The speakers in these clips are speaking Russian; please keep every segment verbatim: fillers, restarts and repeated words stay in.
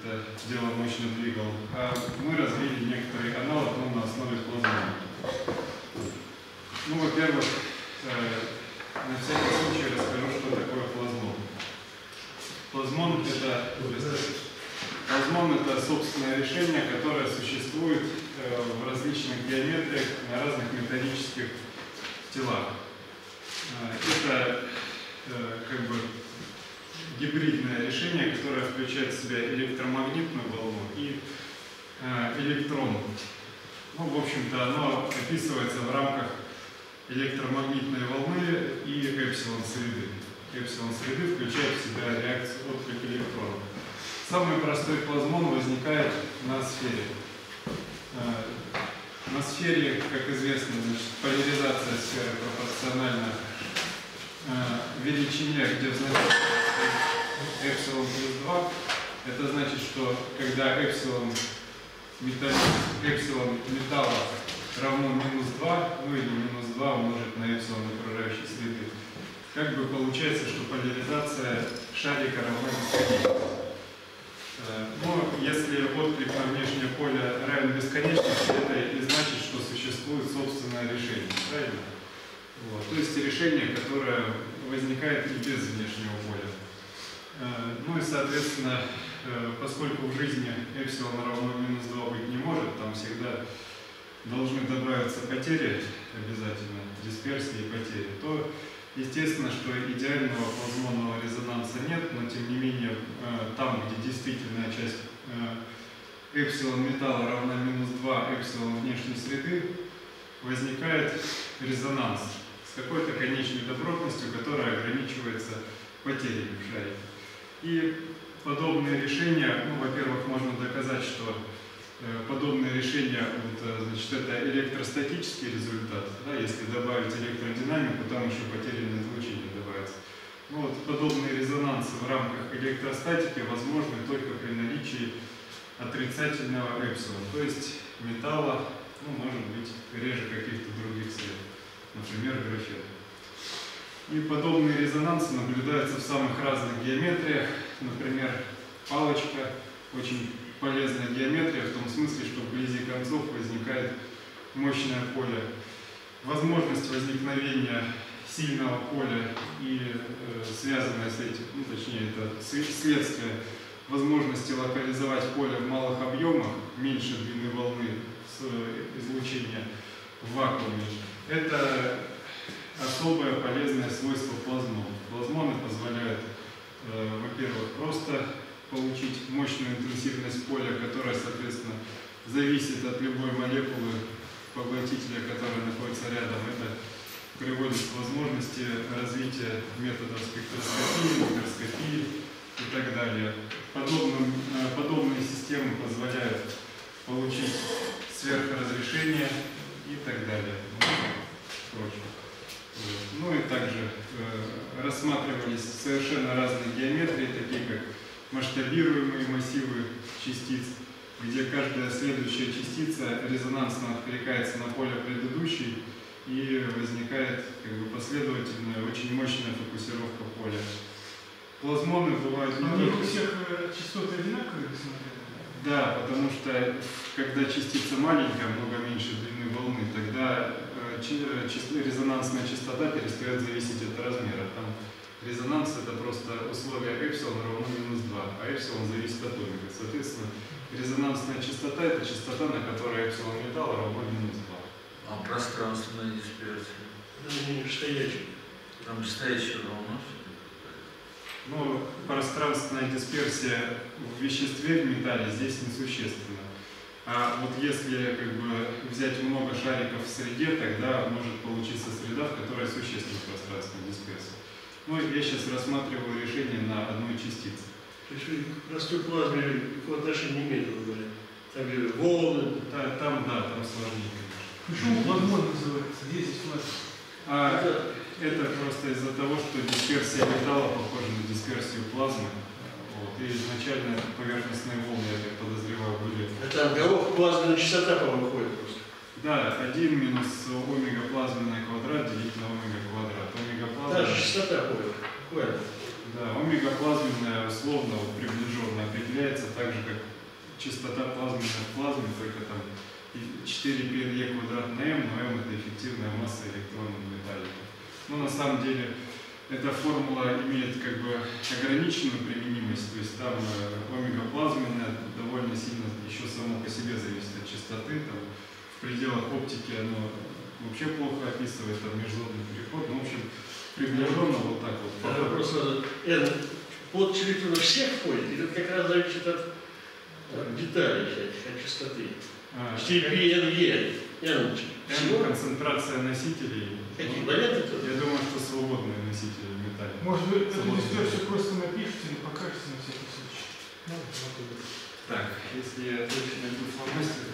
это дело мощно двигал, а мы развили некоторый аналог, но на основе плазмона. Ну, во-первых, на всякий случай расскажу, что такое плазмон. Плазмон это, плазмон это собственное решение, которое существует в различных геометриях на разных металлических телах. Это как бы гибридное решение, которое включает в себя электромагнитную волну и электрон. Ну, в общем-то, оно описывается в рамках электромагнитной волны и эпсилон среды. Эпсилон среды включает в себя реакцию отклик электронов. Самый простой плазмон возникает на сфере. На сфере, как известно, значит, поляризация сферы пропорциональна величине, где в значении эпсилон плюс два. Это значит, что когда эпсилон металла, эпсилон металла равно минус два, ну или минус два умножить на эпсилон окружающей среды, как бы получается, что поляризация шарика равна бесконечности. Но если отклик на внешнее поле равен бесконечности, это и значит, что существует собственное решение. Правильно? Вот. То есть решение, которое возникает и без внешнего поля. Ну и, соответственно, поскольку в жизни эпсилон равно минус два быть не может, там всегда должны добавиться потери обязательно, дисперсии и потери, то естественно, что идеального плазмонного резонанса нет, но тем не менее там, где действительная часть эпсилон металла равна минус два эпсилон внешней среды, возникает резонанс с какой-то конечной добротностью, которая ограничивается потерями в шарике. И подобные решения, ну, во-первых, можно доказать, что э, подобные решения, вот, значит, это электростатический результат, да, если добавить электродинамику, там еще потерянное излучение добавится. Ну, вот, подобные резонансы в рамках электростатики возможны только при наличии отрицательного эпсилона, то есть металла, ну, может быть, реже каких-то других средств, например, графен. И подобные резонансы наблюдаются в самых разных геометриях. Например, палочка – очень полезная геометрия в том смысле, что вблизи концов возникает мощное поле. Возможность возникновения сильного поля и э, связанное с этим, ну, точнее, это следствие возможности локализовать поле в малых объемах, меньше длины волны с излучения в вакууме. Это особое полезное свойство плазмона. Плазмоны позволяют, э, во-первых, просто получить мощную интенсивность поля, которая, соответственно, зависит от любой молекулы поглотителя, которая находится рядом. Это приводит к возможности развития методов спектроскопии, микроскопии и так далее. Подобным, э, подобные системы позволяют получить сверхразрешение и так далее. Впрочем. Ну и также э, рассматривались совершенно разные геометрии, такие как масштабируемые массивы частиц, где каждая следующая частица резонансно откликается на поле предыдущей и возникает как бы последовательная, очень мощная фокусировка поля. Плазмоны бывают... А у всех частоты одинаковые, посмотрели? Да, потому что когда частица маленькая, много меньше длины волны, тогда резонансная частота перестает зависеть от размера. Там резонанс это просто условие эпсилон равно минус два, а эпсилон зависит от омега. Соответственно, резонансная частота это частота, на которой эпсилон металла равно минус два. А пространственная дисперсия? Да, не стоячая. Там стоячая равно все. Ну, пространственная дисперсия в веществе, в металле здесь несущественна. А вот если как бы взять много шариков в среде, тогда может получиться среда, в которой существенна пространственная дисперсия. Ну, я сейчас рассматриваю решение на одной частице. То есть простой плазме никакого отношения не имеет, говоря. Там же волны. Та, там, да, там сложнее, конечно. Почему плазмон называется? десять плазм. А это, это просто из-за того, что дисперсия металла похожа на дисперсию плазмы. Вот. И изначально поверхностные волны, я так подозреваю, были... Это головка плазменная частота, по-моему, ходит просто. Да, один минус омега плазменный квадрат делить на омега квадрат. Омега плазменная... Да, частота ходит. Ходит. Да, омега плазменная в условно, вот, приближенно определяется так же, как частота плазменной в плазме, только там четыре пи эн е квадрат на m, но m это эффективная масса электрона в металле. Но на самом деле эта формула имеет как бы ограниченную применимость, то есть там омега плазменная довольно сильно еще само по себе зависит от частоты, там, в пределах оптики оно вообще плохо описывает, там межзонный переход, ну в общем приближенно вот так вот. Да, вопрос сразу. N под электрона всех входит, или это как раз зависит от, от деталей всяких, от частоты? четыре пи эн е, N, N концентрация носителей. Какие варианты тут? Я думаю, что свободные носители в металле. Может быть, эту дисперсию просто напишите или покажете на всякий случай. Ну, так, если я точно найду фломастер,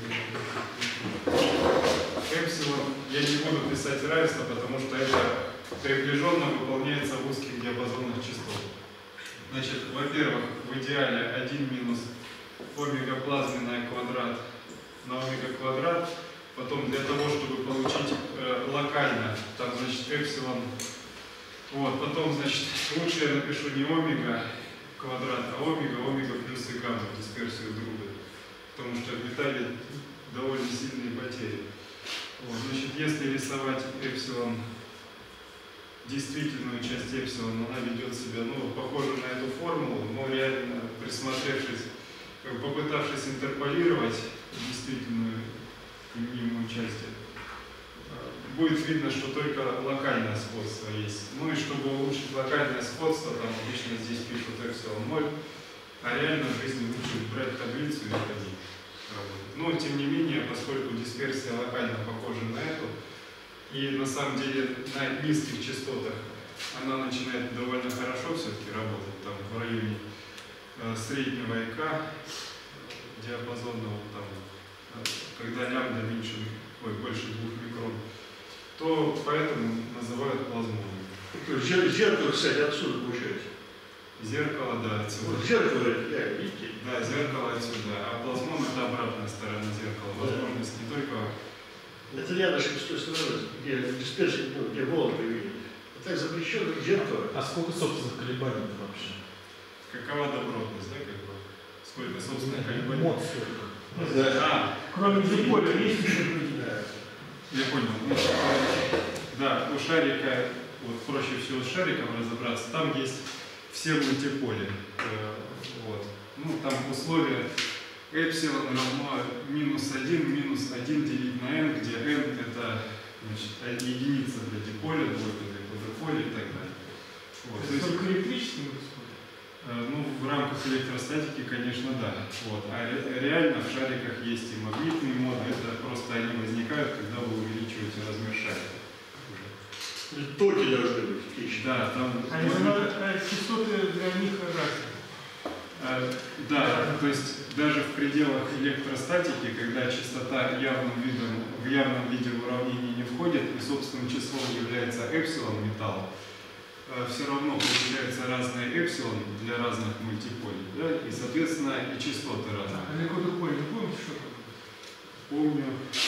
эпсилон, я не буду писать равенство, потому что это приближенно выполняется в узких диапазонах частот. Значит, во-первых, в идеале один минус омега плазменная квадрат на омега квадрат. Потом для того, чтобы получить э, локально, там, значит, эпсилон. Вот, потом, значит, лучше я напишу не омега квадрат, а омега, омега плюс и гамма, дисперсию друга. Потому что в металле довольно сильные потери. Вот, значит, если рисовать эпсилон, действительную часть эпсилона, она ведет себя, ну, похоже на эту формулу, но реально, присмотревшись, попытавшись интерполировать действительную применимую часть, будет видно, что только локальное сходство есть. Ну и чтобы улучшить локальное сходство, там обычно здесь пишут эпсилон ноль, а реально в жизни лучше брать таблицу и ходить. Но тем не менее, поскольку дисперсия локально похожа на эту, и на самом деле на низких частотах она начинает довольно хорошо все-таки работать, там в районе э, среднего ИК, диапазонного, там, э, когда лямбда меньше, ой, больше двух микрон, то поэтому называют плазмоном. Зеркало, кстати, отсюда получается. Зеркало, да, отсюда. Вот зеркало, я, видите? Да, зеркало отсюда, а плазмон это обратная сторона зеркала. Возможность не только... Это рядышком с той стороны, где дисперсия, ну, где волны появились. А так запрещено зеркало. А сколько собственных колебаний вообще? Какова добротность, да, как бы? Сколько собственных колебаний? Мод сколько? Да. А, кроме диполя есть еще другие? Да. я понял. Значит, да, у шарика, вот проще всего с шариком разобраться, там есть все мультиполи. Вот. Ну, там условия эпсилон равно минус один, минус один делить на n, где n это, значит, единица для диполя, двойка для квадрополя и так далее. Вот. Это только электрическим происходит? Ну, в рамках электростатики, конечно, да. Вот. А ре реально в шариках есть и магнитные моды, это просто они возникают, когда вы увеличиваете размер шарика. Токи должны быть. Тысячи. Да, там... Они а частоты для них разные. А, да, то есть даже в пределах электростатики, когда частота явным видом, в явном виде в уравнение не входит, и собственным числом является эпсилон металла, все равно получается разные эпсилон для разных мультиполей, да, и, соответственно, и частоты разные. А для квадрополя не помните, что там? Помню,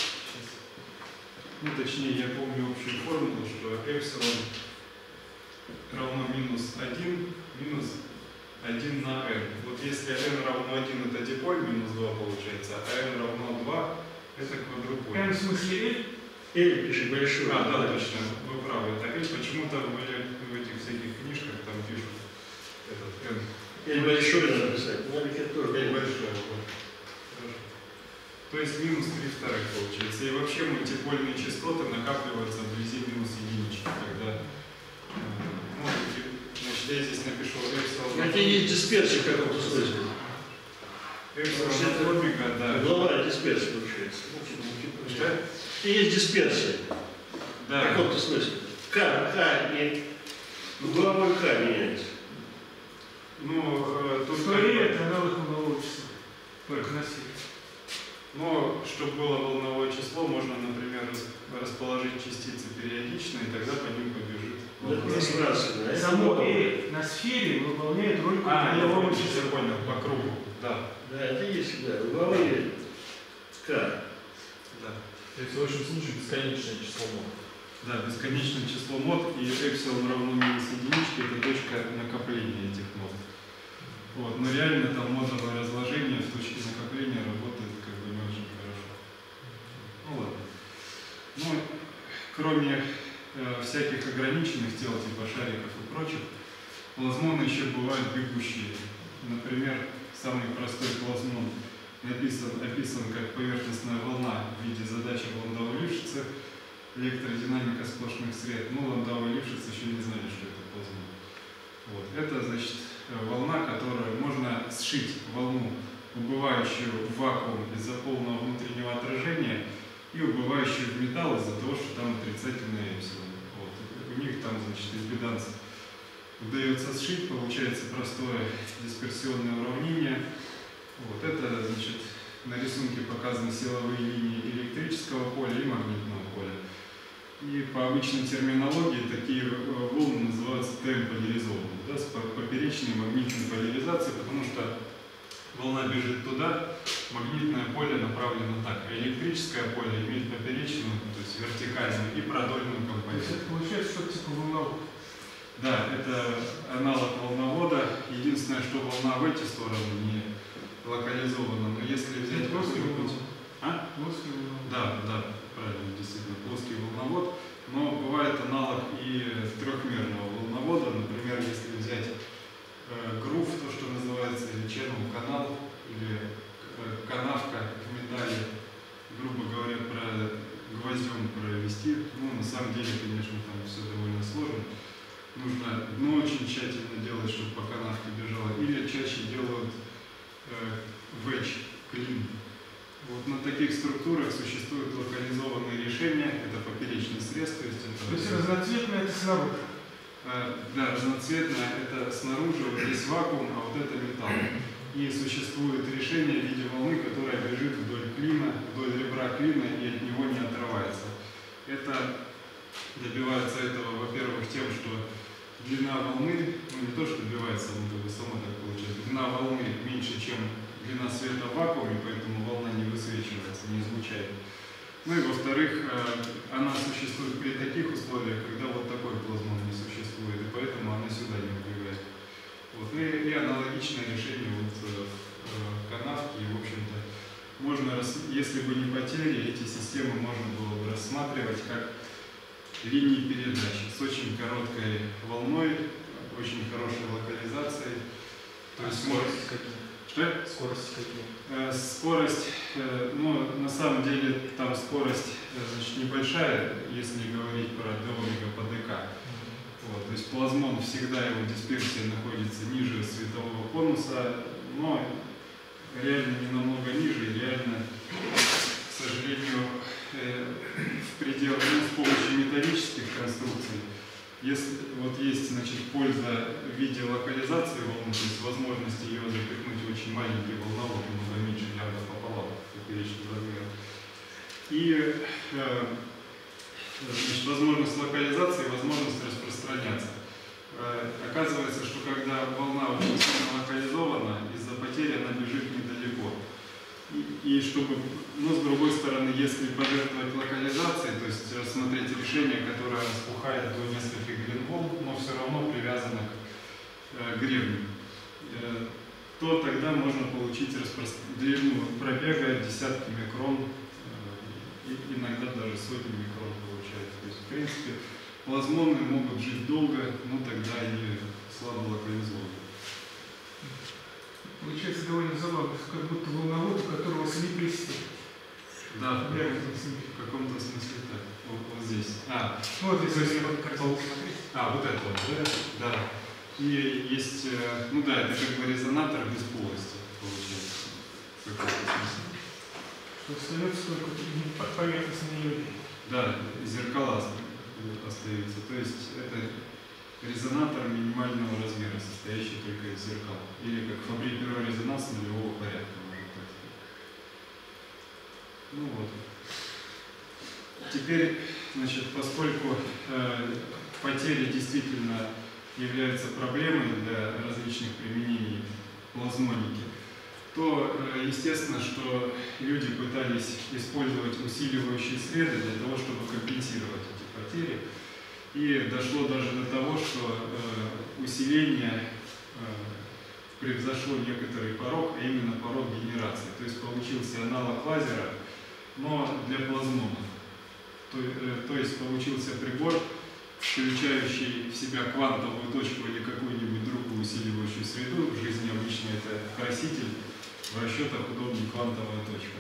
ну, точнее, я помню общую формулу, что эпсилон равно минус один, минус один на n. Вот если n равно один, это диполь, минус два получается, а n равно два, это квадруполь. N в смысле L? L пиши большой. А, да, точно, вы правы. Это L, почему-то в, в этих всяких книжках там пишут этот n. L большой надо писать. Маленький тоже. L большой. Вот. Хорошо. То есть минус три вторых получается. И вообще мультипольные частоты накапливаются вблизи минус единички, когда, ну, значит, я здесь напишу эпсилон. Это есть дисперсия в каком-то смысле. Эпсилон омега, да. Угловая дисперсия получается. Что? И есть дисперсия. Да. В каком-то смысле. К, К и угловой К меняется. Ну, э, тут... Что и это аналог волнового числа. Только на силе. Но, чтобы было волновое число, можно, например, расположить частицы периодично, и тогда по ним побежит Это пространственно. Само E на сфере выполняет роль А, я волнового понял, числа. я понял, по кругу, да. Да, это есть, да. Угловые К. Да. То есть в общем случае бесконечное число мод. Да, бесконечное число мод, и эпсилон равно минус единичке, это точка накопления этих мод. Вот. Но реально там модулное разложение в точке накопления работает как бы не очень хорошо. Ну ладно. Ну, кроме э, всяких ограниченных тел, типа шариков и прочих, плазмоны еще бывают бегущие. Например, самый простой плазмон написан, описан как поверхностная волна в виде задачи Ландау-Лившица, электродинамика сплошных сред. Ну, Ландау и Лившиц еще не знали, что это плазмон. Вот. Это, значит, волна, которую можно сшить волну, убывающую в вакуум из-за полного внутреннего отражения, и убывающую в металл из-за того, что там отрицательное эпсилон. Вот. У них там, значит, из беданца удается сшить, получается простое дисперсионное уравнение. Вот. Это, значит, на рисунке показаны силовые линии электрического поля и магнитного поля. И по обычной терминологии такие волны называются ТМ-поляризованными, да, с поперечной магнитной поляризацией, потому что волна бежит туда, магнитное поле направлено так, а электрическое поле имеет поперечную, то есть вертикальную и продольную То есть компоненту. это получается что-то типа волнового. Да, это аналог волновода. Единственное, что волна в эти стороны не локализована, но если взять Плоский какой-нибудь... волновод. А? Плоский волновод. Да, да, правильно, действительно, плоский волновод. Но бывает аналог и трехмерного волновода. Например, если взять э, грув, то, что называется, или channel канал, или э, канавка в металле, грубо говоря, про гвоздем провести. Ну, на самом деле, конечно, там все довольно сложно. Нужно дно очень тщательно делать, чтобы по канавке бежало. Или чаще делают э, wedge, клин. Вот на таких структурах существуют локализованные решения. Это поперечный срез, то есть это... То есть разноцветное это снаружи. Э, да, разноцветное это снаружи, вот здесь вакуум, а вот это металл. И существует решение в виде волны, которая бежит вдоль клина, вдоль ребра клина и от него не отрывается. Это добивается этого, во-первых, тем, что длина волны, ну не то, что добивается, но как бы само так получается, длина волны меньше, чем длина света в вакууме, поэтому волна не высвечивается, не излучает. Ну и во-вторых, она существует при таких условиях, когда вот такой плазмон не существует, и поэтому она сюда не убегает. Вот. И, и аналогичное решение вот, э, канавки, и, в общем-то, можно, если бы не потери, эти системы можно было бы рассматривать как линии передачи с очень короткой волной, очень хорошей локализацией. То есть скорости какие? Что? Скорости какие? Э, скорость, э, ну, на самом деле, там скорость, э, значит, небольшая, если говорить про d омега по dk. Вот, то есть плазмон всегда, его дисперсия находится ниже светового конуса, но реально не намного ниже, и реально, к сожалению, э, в пределах, ну, с помощью металлических конструкций, если вот есть, значит, польза в виде локализации волны, то есть возможность ее запихнуть в очень маленький волновод, много меньше явно пополам поперечных размеров. И э, значит, возможность локализации, возможность распространяться. Э, оказывается, что когда волна очень сильно локализована, из-за потери она бежит недалеко. И, и чтобы, но с другой стороны, если пожертвовать локализацией, то есть рассмотреть решение, которое распухает до нескольких грин-волн, но все равно привязано к э, гребню, э, то тогда можно получить распро... длину пробега десятки микрон, э, и иногда даже сотни микрон получается. То есть, в принципе, плазмоны могут жить долго, но тогда они слабо локализованы. Получается довольно забавно, как будто волновод, у которого слепли стены. Да, в Я каком- не знаю. в каком-то смысле так. Вот, вот здесь. А, Вот То если есть, я картинку смотреть. а, вот это вот, да? Да. И есть, э, ну да, это как бы резонатор без полости, получается. В каком-то смысле. Что остается только по- поверхностные люди. Да, зеркала остаются. То есть это резонатор минимального размера, состоящий только из зеркал. Или как фабрикируя резонанс нулевого порядка, можно так сказать. Ну вот. Теперь, значит, поскольку э, потери действительно являются проблемой для различных применений плазмоники, то э, естественно, что люди пытались использовать усиливающие среды для того, чтобы компенсировать эти потери. И дошло даже до того, что э, усиление э, превзошло некоторый порог, а именно порог генерации. То есть получился аналог лазера, но для плазмонов. То, э, то есть получился прибор, включающий в себя квантовую точку или какую-нибудь другую усиливающую среду. В жизни обычно это краситель, в расчетах удобнее квантовая точка.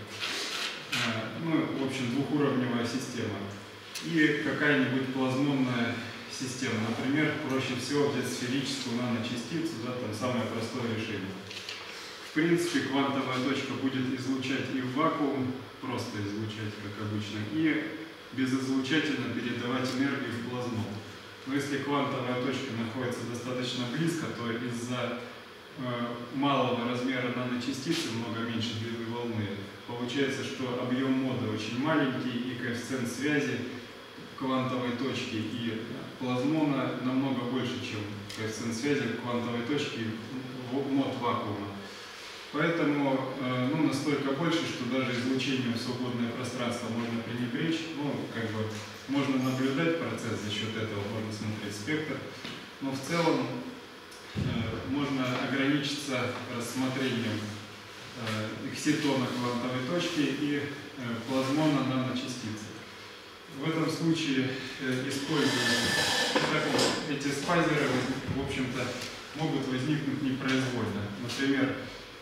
Э, ну, в общем, двухуровневая система. И какая-нибудь плазмонная система. Например, проще всего взять сферическую наночастицу, да, там самое простое решение. В принципе, квантовая точка будет излучать и в вакуум, просто излучать, как обычно, и безизлучательно передавать энергию в плазму. Но если квантовая точка находится достаточно близко, то из-за э, малого размера наночастицы, много меньше длины волны, получается, что объем моды очень маленький и коэффициент связи квантовой точки и плазмона намного больше, чем коэффициент связи квантовой точки и мод вакуума. Поэтому э, ну, настолько больше, что даже излучением в свободное пространство можно пренебречь. Ну, как бы можно наблюдать процесс, за счет этого можно смотреть спектр. Но в целом э, можно ограничиться рассмотрением э, экситона квантовой точки и э, плазмона наночастицы. В этом случае э, используя эти спайзеры, в общем-то, могут возникнуть непроизвольно. Например,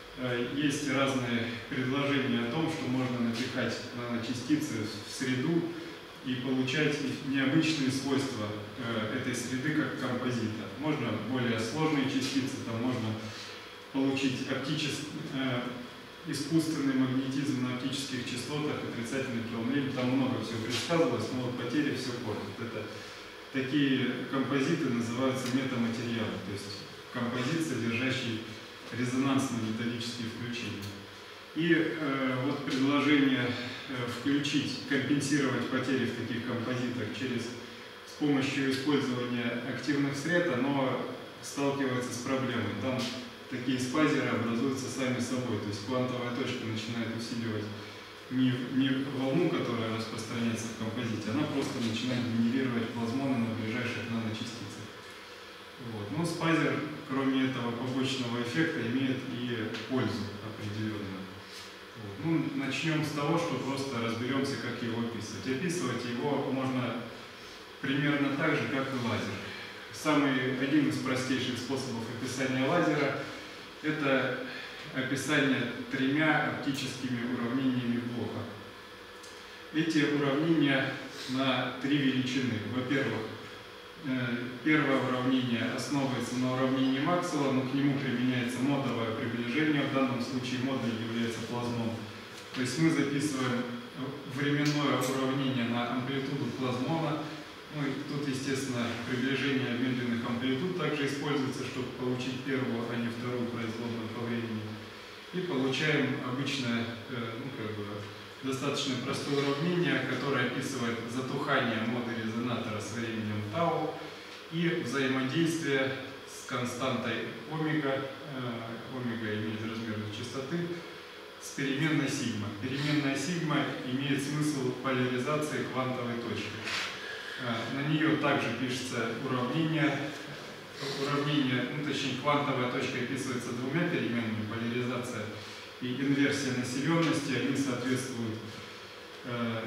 есть разные предложения о том, что можно напихать наночастицы в среду и получать необычные свойства этой среды как композита. Можно более сложные частицы, там можно получить оптический, искусственный магнетизм на оптических частотах, отрицательный преломление, там много всего предсказывалось, но вот потери все портят. Это, такие композиты называются метаматериалы, то есть композит, содержащий резонансные металлические включения. И э, вот предложение э, включить, компенсировать потери в таких композитах через, с помощью использования активных сред, оно сталкивается с проблемой. Там такие спайзеры образуются сами собой, то есть квантовая точка начинает усиливать не, не волну, которая распространяется в композите, она просто начинает генерировать плазмоны на ближайших наночастицах. Вот. Но спайзер, кроме этого побочного эффекта, имеет и пользу определенную. Вот. Ну, начнем с того, что просто разберемся, как его описывать. Описывать его можно примерно так же, как и лазер. Самый, один из простейших способов описания лазера – это описание тремя оптическими уравнениями Блоха. Эти уравнения на три величины. Во-первых, первое уравнение основывается на уравнении Максвелла, но к нему применяется модовое приближение, в данном случае модуль является плазмон. То есть мы записываем временное уравнение на амплитуду плазмона. Ну и тут, естественно, приближение медленных амплитуд также используется, чтобы получить первую, а не вторую производную по времени. И получаем обычное, ну, как бы, достаточно простое уравнение, которое описывает затухание моды резонатора с временем тау и взаимодействие с константой омега, омега имеет размер частоты, с переменной сигма. Переменная сигма имеет смысл поляризации квантовой точки. На нее также пишется уравнение. Уравнение, ну, точнее, квантовая точка описывается двумя переменными, поляризация и инверсия населенности. Они соответствуют, э,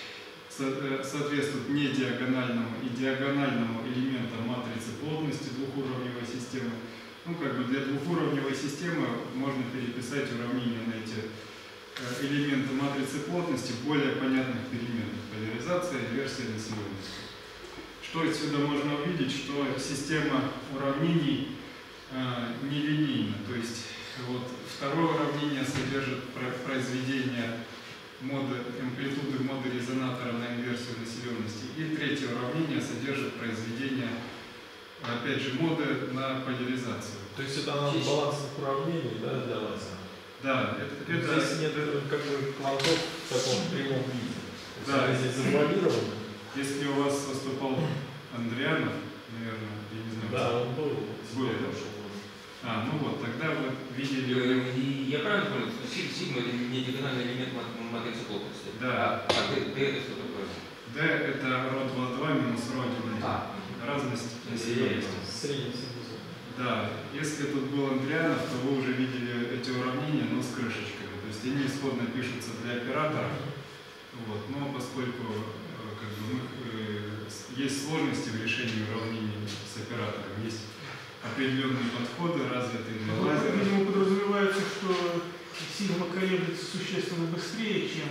со, соответствуют не диагональному и диагональному элементам матрицы плотности двухуровневой системы. Ну, как бы для двухуровневой системы можно переписать уравнение на эти э, элементы матрицы плотности более понятных переменных. Поляризация, инверсия населенности. Что отсюда можно увидеть, что система уравнений э, нелинейна. То есть вот, второе уравнение содержит произведение моды, амплитуды моды резонатора на инверсию населенности. И третье уравнение содержит произведение, опять же, моды на поляризацию. То есть это аналог балансных уравнений, да, для лазера? Да, это, это здесь нет как бы квантов в таком прямом виде. Да, здесь завуалировано. Если у вас выступал Андрианов, наверное, я не знаю. Да, он был. Был, да. А, ну вот, тогда вы видели... И я правильно понял, что сигма это не диагональный элемент матрицы плотности? Да. А, а D, D это что такое? D это рho два минус рho один. А. Разность населенности. Средний синус. Да, если тут был Андрианов, то вы уже видели эти уравнения, но с крышечками. То есть они исходно пишутся для оператора, вот, но поскольку э, как бы, мы, э, есть сложности в решении уравнений с оператором, есть определенные подходы, развитые для Ну, лазера. видимо, подразумевается, что сигма колеблется существенно быстрее, чем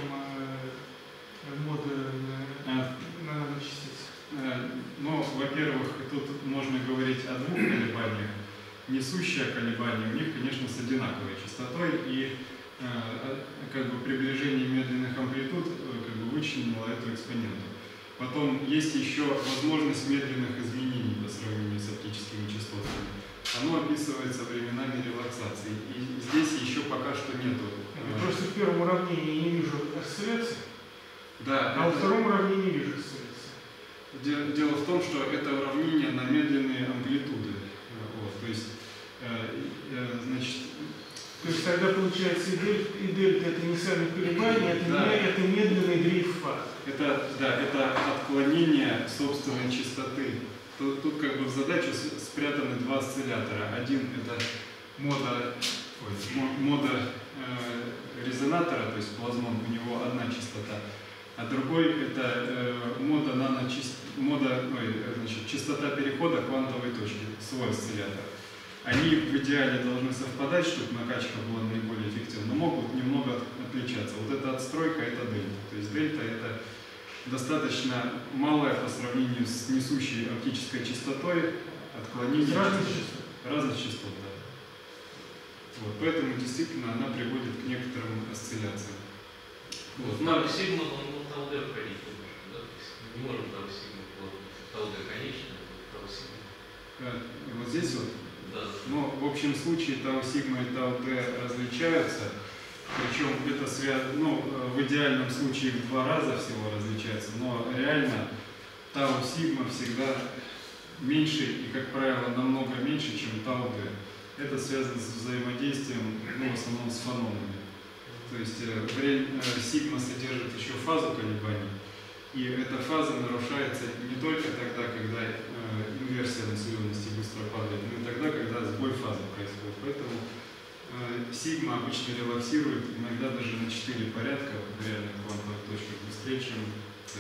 э, моды А, на наночастицы. э, Ну, во-первых, тут можно говорить о двух колебаниях. Несущее колебание у них, конечно, с одинаковой частотой, и э, как бы приближение медленных амплитуд э, как бы вычленило эту экспоненту. Потом есть еще возможность медленных изменений по сравнению с оптическими частотами. Оно описывается временами релаксации. И здесь еще пока что нету. Я просто в первом уравнении не вижу осцилляции, Да, а во это- втором уравнении вижу осцилляции. Де- Дело в том, что это уравнение на медленные амплитуды. Вот, то есть, э, э, значит, То есть тогда получается и дельта, и дельта это не сами колебания, это, Да. не, это медленный дрейф фаз. это, да, это отклонение собственной частоты. Тут, тут как бы в задачу с- спрятаны два осциллятора. Один это мода, ой, мо- мода э, резонатора, то есть плазмон, у него одна частота, а другой это э, мода наночаст... мода, ой, э, значит, частота перехода квантовой точки, свой осциллятор. Они в идеале должны совпадать, чтобы накачка была наиболее эффективна, но могут немного от- отличаться. Вот эта отстройка это дельта. То есть дельта это достаточно малое по сравнению с несущей оптической частотой отклонение Разных частот. разных частот. Да. Вот, поэтому действительно она приводит к некоторым осцилляциям. Вот. Ну, Но- сигма, он тау д входить не может, да? То есть не можем тау сигма плотно. Тау д конечно, тау сигма. э, вот здесь вот. Да. Но в общем случае тау сигма и тау д различаются, причем это связано, ну, в идеальном случае в два раза всего различаются, но реально тау сигма всегда меньше и, как правило, намного меньше, чем тау д. Это связано с взаимодействием, ну, в основном с фанонами. То есть э, время, э, сигма содержит еще фазу колебаний, и эта фаза нарушается не только тогда, когда э, инверсия населенности быстро падает, но и тогда, когда сбой фазы происходит. Поэтому э, сигма обычно релаксирует иногда даже на четыре порядка в реальных квантовых точках быстрее, чем Т.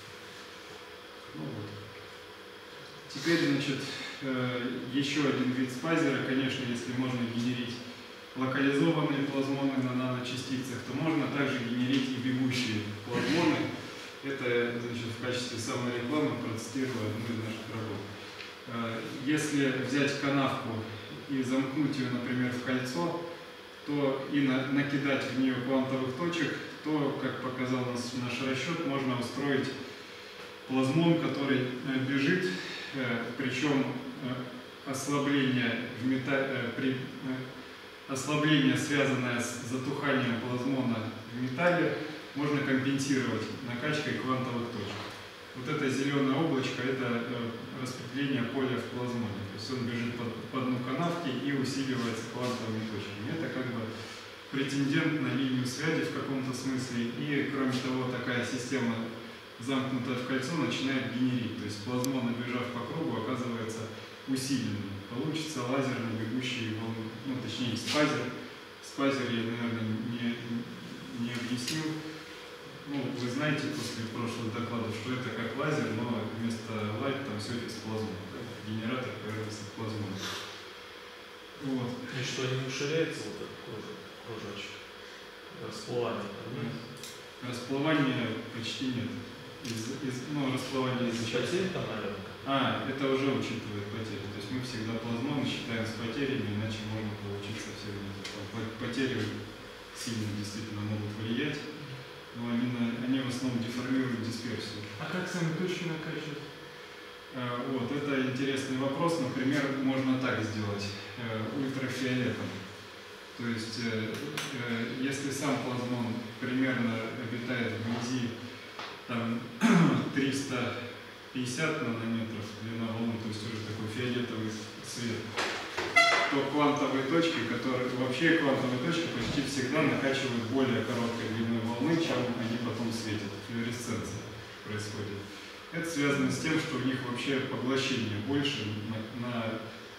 Ну, вот. Теперь, значит, э, еще один вид спазера, конечно, если можно генерить локализованные плазмоны на наночастицах, то можно также генерить и бегущие плазмоны. Это, значит, в качестве саморекламы процитирую одну из наших работ. Э, Если взять канавку и замкнуть ее, например, в кольцо, то и на- накидать в нее квантовых точек, то, как показал нас наш расчет, можно устроить плазмон, который э, бежит, э, причем э, ослабление, в мета- э, при, э, ослабление, связанное с затуханием плазмона в металле, можно компенсировать накачкой квантовых точек. Вот это зеленое облачко – это э, распределение поля в плазмоне. То есть он бежит по, по дну канавки и усиливается квантовыми точками. Это как бы претендент на линию связи в каком-то смысле. И, кроме того, такая система, замкнутая в кольцо, начинает генерить. То есть плазмон, набежав по кругу, оказывается усиленным. Получится лазерно бегущий волны, ну точнее спазер. Спазер я, наверное, не, не объяснил. Ну, вы знаете после прошлых докладов, что это как лазер, но вместо лайт там все из плазмы. Да? Генератор поверхностных плазмонов. Вот. И что, не уширяется вот этот кружок, кружочек? Расплывание там нет? Расплывания почти нет. Из, из, ну, расплывание из Потерь там, наверное? А, это уже учитывает потери. То есть мы всегда плазмоны считаем с потерями, иначе можно получить совсем не это. По- Потери сильно действительно могут влиять, но они, на, они в основном деформируют дисперсию. А как сами точки накачивать? Э, Вот, это интересный вопрос. Например, можно так сделать, э, ультрафиолетом. То есть, э, э, если сам плазмон примерно обитает вблизи там, триста пятьдесят нанометров длина волны, то есть уже такой фиолетовый цвет, то квантовые точки, которые вообще квантовые точки почти всегда накачивают более короткой длиной волны, чем они потом светят. Флуоресценция происходит. Это связано с тем, что у них вообще поглощение больше на, на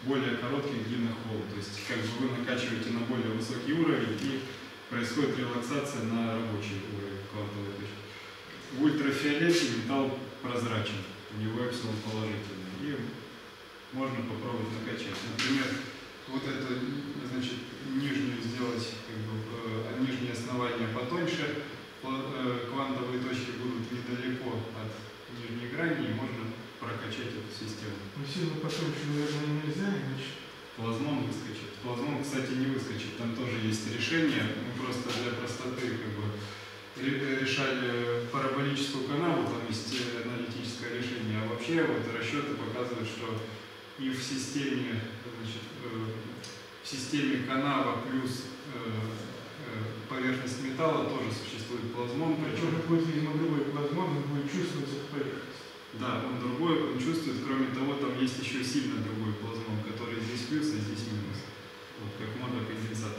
более коротких длинных волн. То есть как бы вы накачиваете на более высокий уровень и происходит релаксация на рабочий уровень квантовой точки. В ультрафиолете металл прозрачен, у него эпсилон положительный. И можно попробовать накачать. Например, вот это, значит, нижнюю сделать, как бы, э, нижнее основание потоньше, э, квантовые точки будут недалеко от нижней грани, и можно прокачать эту систему. Ну, сильно потоньше, наверное, нельзя, иначе. Плазмон выскочит. Плазмон, кстати, не выскочит. Там тоже есть решение. Мы просто для простоты как бы решали параболическую канаву, там есть аналитическое решение. А вообще вот расчеты показывают, что и в системе, значит, в системе канава плюс поверхность металла тоже существует плазмон. Причем это будет, видимо, другой плазмон, он будет чувствовать эту поверхность. Да, он другой, он чувствует. Кроме того, там есть еще сильно другой плазмон, который здесь плюс, а здесь минус. Вот как моноконденсатор.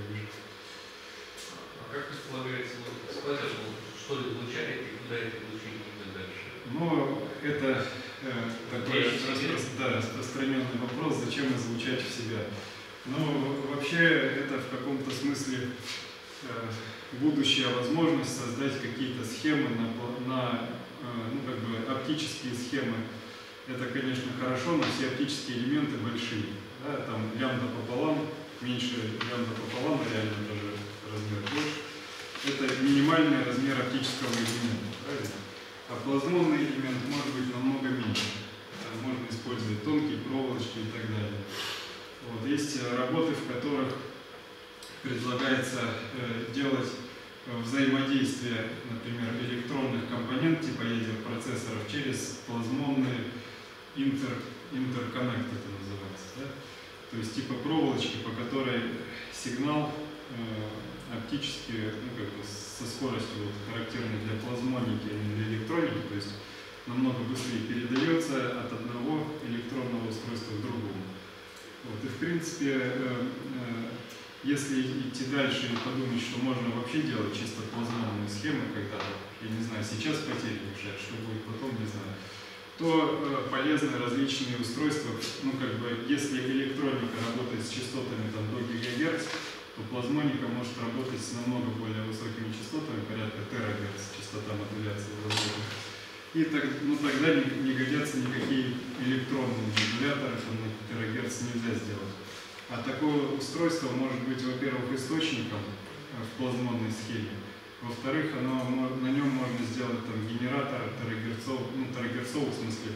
А как располагается сквозер? Что излучает и куда это излучение идет дальше? Но это э, такой распро- да, распространенный вопрос, зачем излучать в себя. Но вообще это в каком-то смысле э, будущая возможность создать какие-то схемы на, на ну, как бы оптические схемы. Это, конечно, хорошо, но все оптические элементы большие. Да, там лямбда пополам, меньше лямбда пополам, реально даже размер больше. Это минимальный размер оптического элемента. Правильно? А плазмонный элемент может быть намного меньше. Там можно использовать тонкие проволочки и так далее. Вот. Есть работы, в которых предлагается э, делать взаимодействие, например, электронных компонент типа ядер-процессоров через плазмонные интер, интерконнекты, это называется. Да? То есть типа проволочки, по которой сигнал э, оптически, ну, как бы со скоростью вот, характерной для плазмоники, а не для электроники, то есть намного быстрее передается от одного электронного устройства к другому. Вот. И в принципе, э, э, если идти дальше и подумать, что можно вообще делать чисто плазмонные схемы когда-то, я не знаю, сейчас потери решать, что будет потом, не знаю, то э, полезны различные устройства. Ну, как бы, если электроника работает с частотами там, до гигагерц, то плазмоника может работать с намного более высокими частотами, порядка терагерц, частота модуляции воздуха. И так, ну, тогда не, не годятся никакие электронные модуляторы, там на терагерц нельзя сделать. А такое устройство может быть, во-первых, источником в плазмонной схеме, во-вторых, оно, на нем можно сделать там, генератор терагерцов, ну, терагерцов, в смысле,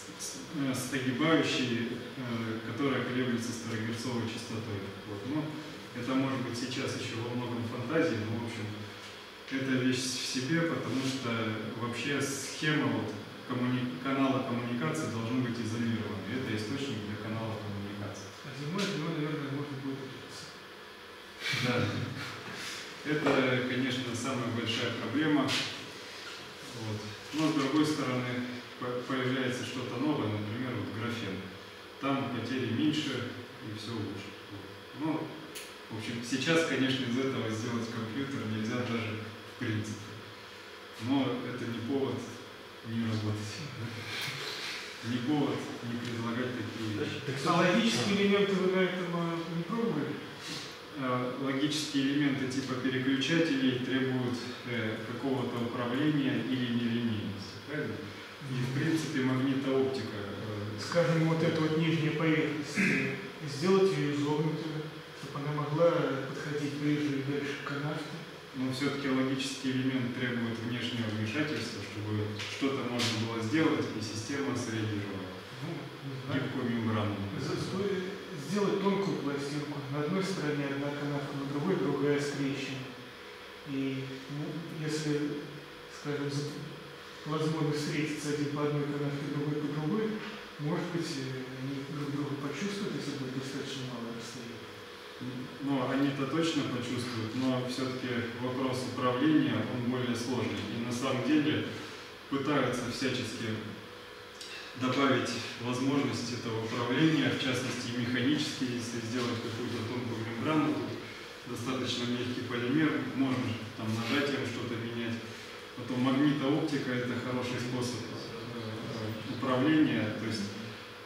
стагибающий, который колеблется с терагерцовой частотой. Вот. Ну, это может быть сейчас еще во многом фантазии, но, в общем, это вещь в себе, потому что вообще схема вот, коммуни... канала коммуникации должна быть изолирована. Это источник для канала коммуникации. А зимой, зимой, наверное, можно будет учиться. Да. Это, конечно, самая большая проблема. Вот. Но, с другой стороны, появляется что-то новое, например, вот графен. Там потери меньше и все лучше. Ну, в общем, сейчас, конечно, из этого сделать компьютер нельзя даже в принципе. Но это не повод не работать. Не повод не предлагать такие вещи. А логические элементы вы на этом не пробовали? Логические элементы типа переключателей требуют э, какого-то управления или нелинейности. Правильно? И в принципе магнитооптика. Э, Скажем, вот эту вот нижнюю поверхность, сделать ее изогнутой, чтобы она могла подходить ближе и дальше к канавке. Но все-таки логический элемент требует внешнего вмешательства, чтобы что-то можно было сделать, и система среагировала. Ну, не знаю. Гибкую мембрану. Сделать тонкую пластинку. На одной стороне одна канавка, на другой другая скрещена. И ну, если, скажем, возможно встретиться один по одной канавке, другой по другой, может быть, они друг друга почувствуют, если будет достаточно мало расстояния. Ну, они-то точно почувствуют, но все-таки вопрос управления, он более сложный. И на самом деле пытаются всячески добавить возможность этого управления, в частности и механически, если сделать какую-то тонкую мембрану, тут достаточно мягкий полимер, можно там нажатием что-то менять. Потом магнитооптика – это хороший способ управления, то есть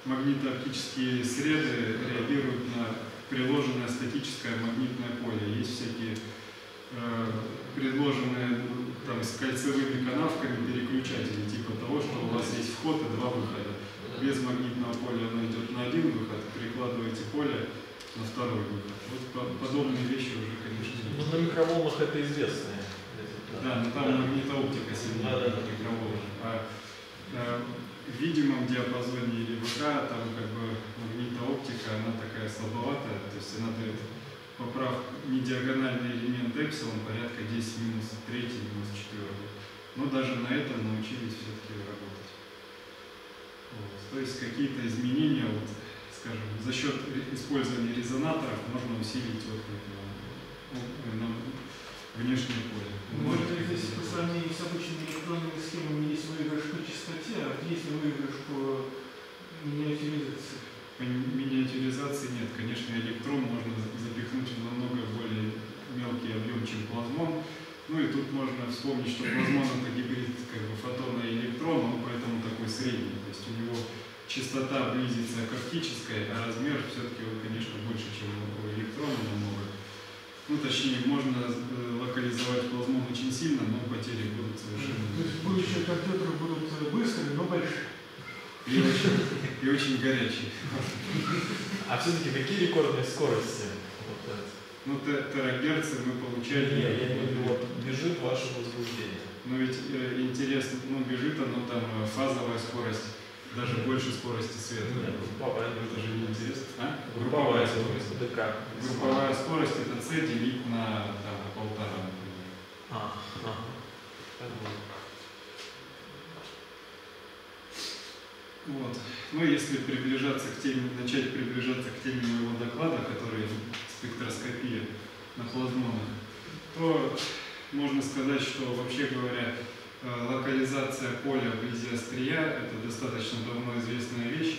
магнитооптические среды реагируют на приложенное статическое магнитное поле. Есть всякие э, предложенные там, с кольцевыми канавками переключатели, типа того, что у вас есть вход и два выхода. Без магнитного поля оно идет на один выход, прикладываете поле на второй выход. Вот по подобные вещи уже, конечно, есть. Ну, на микроволнах это известно. Да, но там магнитооптика сильнее, да, да, на микроволнах. А э, в видимом диапазоне или ВК там как бы магнитооптика, она такая слабоватая, то есть она дает поправ не диагональный элемент эпсилон порядка десять минус три минус четыре. Но даже на этом научились все-таки работать. Вот. То есть какие-то изменения, вот, скажем, за счет использования резонаторов можно усилить отклик на, на внешнее поле. Может, здесь по сравнению с обычными электронными схемами есть выигрыш по частоте, а есть ли выигрыш по миниатюризации? По миниатюризации нет. Конечно, электрон можно запихнуть в намного более мелкий объем, чем плазмон. Ну и тут можно вспомнить, что плазмон это гибрид как бы фотона и электрона, он поэтому такой средний. То есть у него частота близится к оптической, а размер все-таки, конечно, больше, чем у электрона намного. Ну, точнее, можно локализовать плазмон очень сильно, но потери будут совершенно... То есть будущие компьютеры будут быстрыми, но большие. И очень, и очень горячие. А все-таки какие рекордные скорости? Ну, терагерцы мы получали... Не, я не говорю, вот бежит ваше возбуждение. Ну, ведь э, интересно, ну, бежит оно там фазовая скорость, даже больше скорости света. Нет, групповая. Это же не интересно. А? Групповая скорость. Это как? Групповая скорость это c делить на там, полтора, например. А, ага. Вот. Ну, если приближаться к теме, начать приближаться к теме моего доклада, который спектроскопия на плазмонах, то можно сказать, что, вообще говоря, локализация поля вблизи острия – это достаточно давно известная вещь.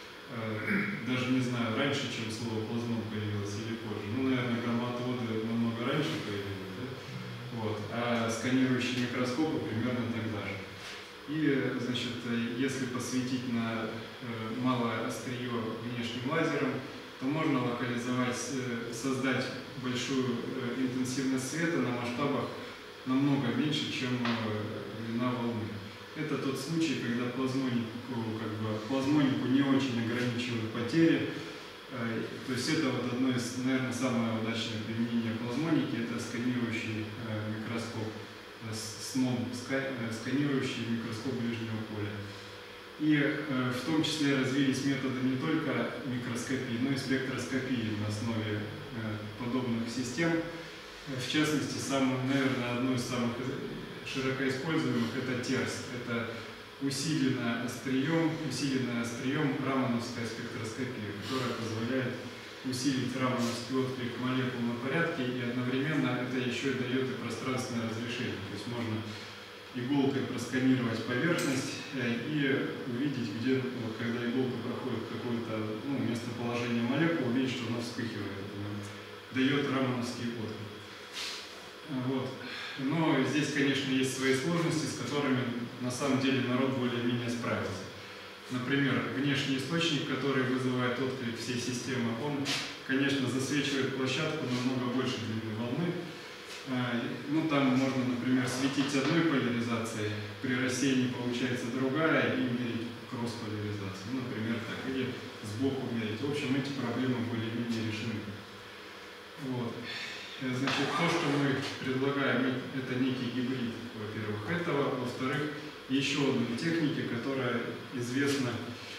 Даже не знаю, раньше, чем слово плазмон появилось или позже. Ну, наверное, громоотводы намного раньше появились, да? Вот. А сканирующие микроскопы примерно тогда же. И, значит, если посветить на малое острие внешним лазером, то можно локализовать, создать большую интенсивность света на масштабах намного меньше, чем длина волны. Это тот случай, когда плазмонику, как бы, плазмонику не очень ограничивают потери. То есть это вот одно из, наверное, самое удачное применение плазмоники, это сканирующий микроскоп, СМОМ, сканирующий микроскоп ближнего поля. И э, в том числе развились методы не только микроскопии, но и спектроскопии на основе э, подобных систем. В частности, самым, наверное, одно из самых широко используемых это ТЕРС. Это усиленное острием, усиленное острием рамановская спектроскопия, которая позволяет усилить рамановский отклик молекул на порядке, и одновременно это еще и дает и пространственное разрешение. То есть можно иголкой просканировать поверхность и увидеть, где, вот, когда иголка проходит какое-то ну, местоположение молекул, увидеть, что она вспыхивает. Это дает рамановский отклик. Вот. Но здесь, конечно, есть свои сложности, с которыми на самом деле народ более-менее справился. Например, внешний источник, который вызывает отклик всей системы, он, конечно, засвечивает площадку намного больше длины волны. Ну, там можно, например, светить одной поляризацией, при рассеянии получается другая, и мерить кросс-поляризацию. Ну, например, так, или сбоку мерить. В общем, эти проблемы более-менее решены. Вот. Значит, то, что мы предлагаем, это некий гибрид, во-первых, этого. Во-вторых, еще одной техники, которая известна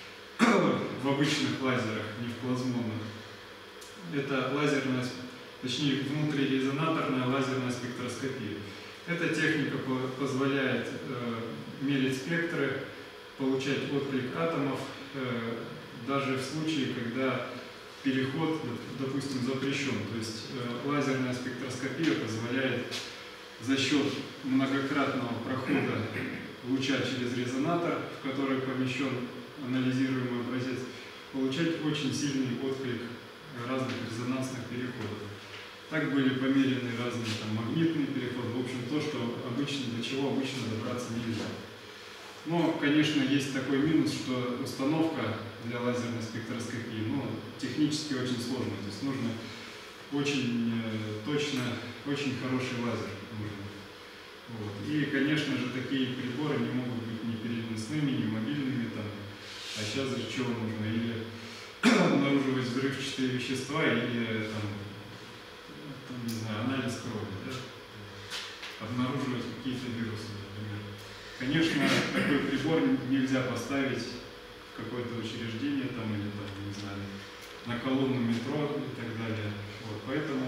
в обычных лазерах, не в плазмонах. Это лазерная, точнее, внутрирезонаторная лазерная спектроскопия. Эта техника позволяет э, мерить спектры, получать отклик атомов, э, даже в случае, когда переход, допустим, запрещен. То есть э, лазерная спектроскопия позволяет за счет многократного прохода луча через резонатор, в который помещен анализируемый образец, получать очень сильный отклик разных резонансных переходов. Так были померены разные там, магнитные переходы, в общем, то, что обычно, до чего обычно добраться нельзя. Но, конечно, есть такой минус, что установка для лазерной спектроскопии, но технически очень сложно. То есть нужно очень точно, очень хороший лазер нужен. Вот. И, конечно же, такие приборы не могут быть ни переносными, ни мобильными. Там. А сейчас же чего нужно? Или обнаруживать взрывчатые вещества, или там, там, не знаю, анализ крови, да? Обнаруживать какие-то вирусы, например. Конечно, такой прибор нельзя поставить в какое-то учреждение там, или там, не знаю, на колонну метро и так далее. Вот, поэтому,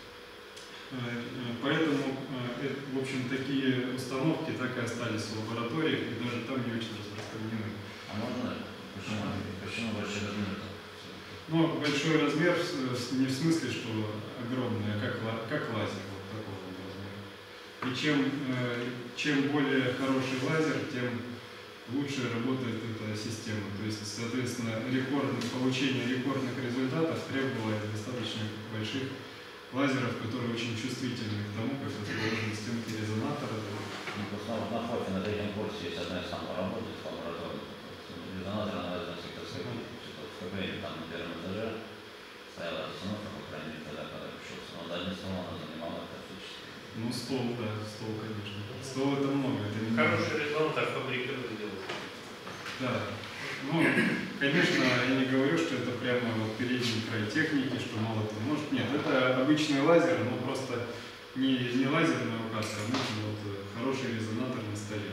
поэтому, в общем, такие установки так и остались в лабораториях, и даже там не очень распространены. А можно? Почему, почему большой размер? Ну, большой размер не в смысле, что огромный, а как, как лазер, вот такого размера. И чем, чем более хороший лазер, тем лучше работает эта система. То есть, соответственно, рекордное, получение рекордных результатов требовало достаточно больших лазеров, которые очень чувствительны к тому, как расположены стенки резонатора. Ну, просто на фоне, на третьем курсе есть одна из самых работает в лаборатории. Резонатор на лазерной спектроскопии. В КПМ там на первом этаже стояла установка, по крайней мере, тогда, когда пришелся. Но один стол она занимала практически. Ну, стол, да, стол, конечно. Стол это много. Это не Хороший резонатор фабрикирует делать. Да. Ну, конечно, я не говорю, что это прямо вот передний край техники, что мало кто может. Нет, это обычный лазер, но просто не, не лазерная указка, а нужен вот хороший резонатор на столе.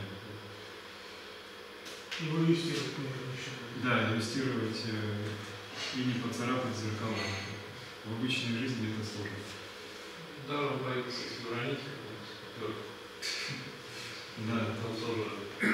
И инвестировать, наверное, еще. Да, инвестировать э, и не поцарапать зеркала. В обычной жизни это сложно. Да, он боится уронить, Да. там тоже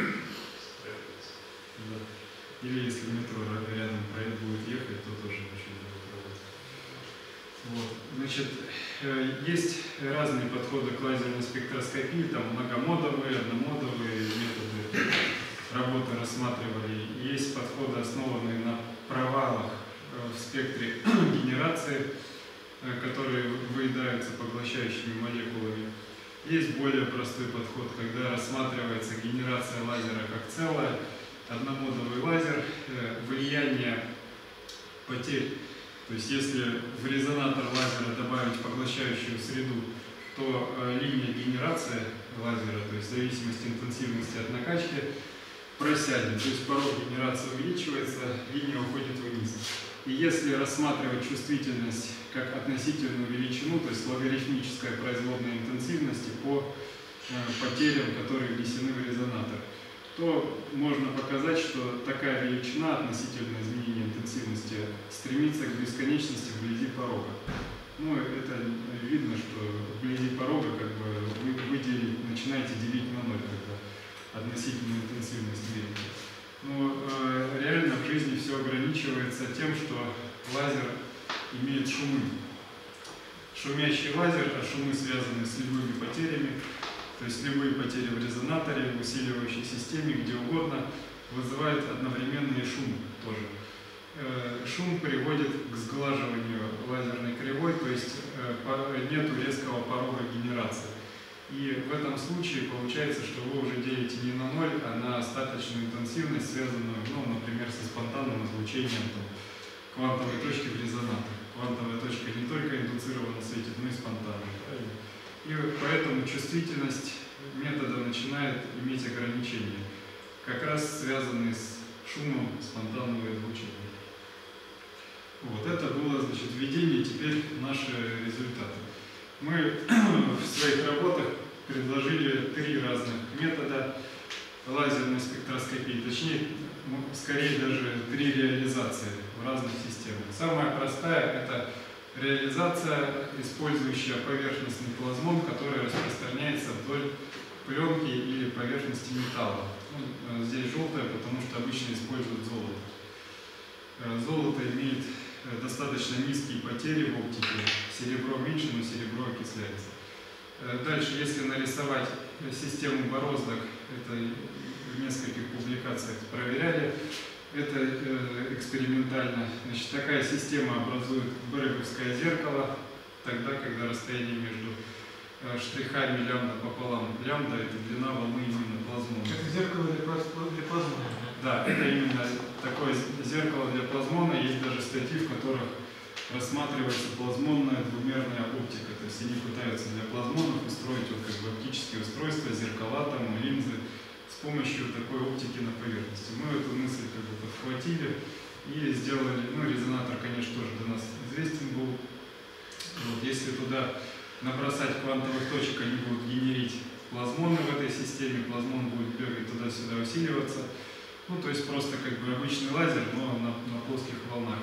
Да. Или если метро рядом проект будет ехать, то тоже очень будет работать. Вот. Значит, есть разные подходы к лазерной спектроскопии, там многомодовые, одномодовые методы работы рассматривали. Есть подходы, основанные на провалах в спектре генерации, которые выедаются поглощающими молекулами. Есть более простой подход, когда рассматривается генерация лазера как целое. Одномодовый лазер, влияние потерь. То есть если в резонатор лазера добавить поглощающую среду, то линия генерации лазера, то есть зависимость интенсивности от накачки, просядет. То есть порог генерации увеличивается, линия уходит вниз. И если рассматривать чувствительность как относительную величину, то есть логарифмическая производная интенсивности по потерям, которые внесены в резонатор, то можно показать, что такая величина относительно изменения интенсивности стремится к бесконечности вблизи порога. Ну, это видно, что вблизи порога как бы вы, вы делить, начинаете делить на ноль, когда относительную интенсивность мерите. Но э, реально в жизни все ограничивается тем, что лазер имеет шумы. Шумящий лазер, а шумы связаны с любыми потерями. То есть любые потери в резонаторе, в усиливающей системе, где угодно, вызывают одновременный шум тоже. Шум приводит к сглаживанию лазерной кривой, то есть нет резкого порога генерации. И в этом случае получается, что вы уже делите не на ноль, а на остаточную интенсивность, связанную, ну, например, со спонтанным излучением там, квантовой точки в резонаторе. Квантовая точка не только индуцированно светит, но и спонтанно. Правильно? И поэтому чувствительность метода начинает иметь ограничения, как раз связанные с шумом спонтанного излучения. Вот это было, значит, введение, теперь наши результаты. Мы в своих работах предложили три разных метода лазерной спектроскопии, точнее, скорее даже три реализации в разных системах. Самая простая – это реализация, использующая поверхностный плазмон, который распространяется вдоль пленки или поверхности металла. Ну, здесь желтое, потому что обычно используют золото. Золото имеет достаточно низкие потери в оптике, серебро меньше, но серебро окисляется. Дальше, если нарисовать систему бороздок, это в нескольких публикациях проверяли, это э, экспериментально. Значит, такая система образует бреговское зеркало, тогда, когда расстояние между э, штрихами лямбда пополам лямбда – это длина волны именно плазмона. Это зеркало для плазмона. Да, это именно такое зеркало для плазмона. Есть даже статьи, в которых рассматривается плазмонная двумерная оптика. То есть они пытаются для плазмонов устроить вот как бы оптические устройства, зеркала, там, линзы с помощью такой оптики на поверхности. Мы эту мысль как бы подхватили и сделали, ну, резонатор, конечно, тоже до нас известен был. Вот, если туда набросать квантовых точек, они будут генерить плазмоны в этой системе, плазмон будет бегать туда-сюда, усиливаться. Ну, то есть просто как бы обычный лазер, но на, на плоских волнах.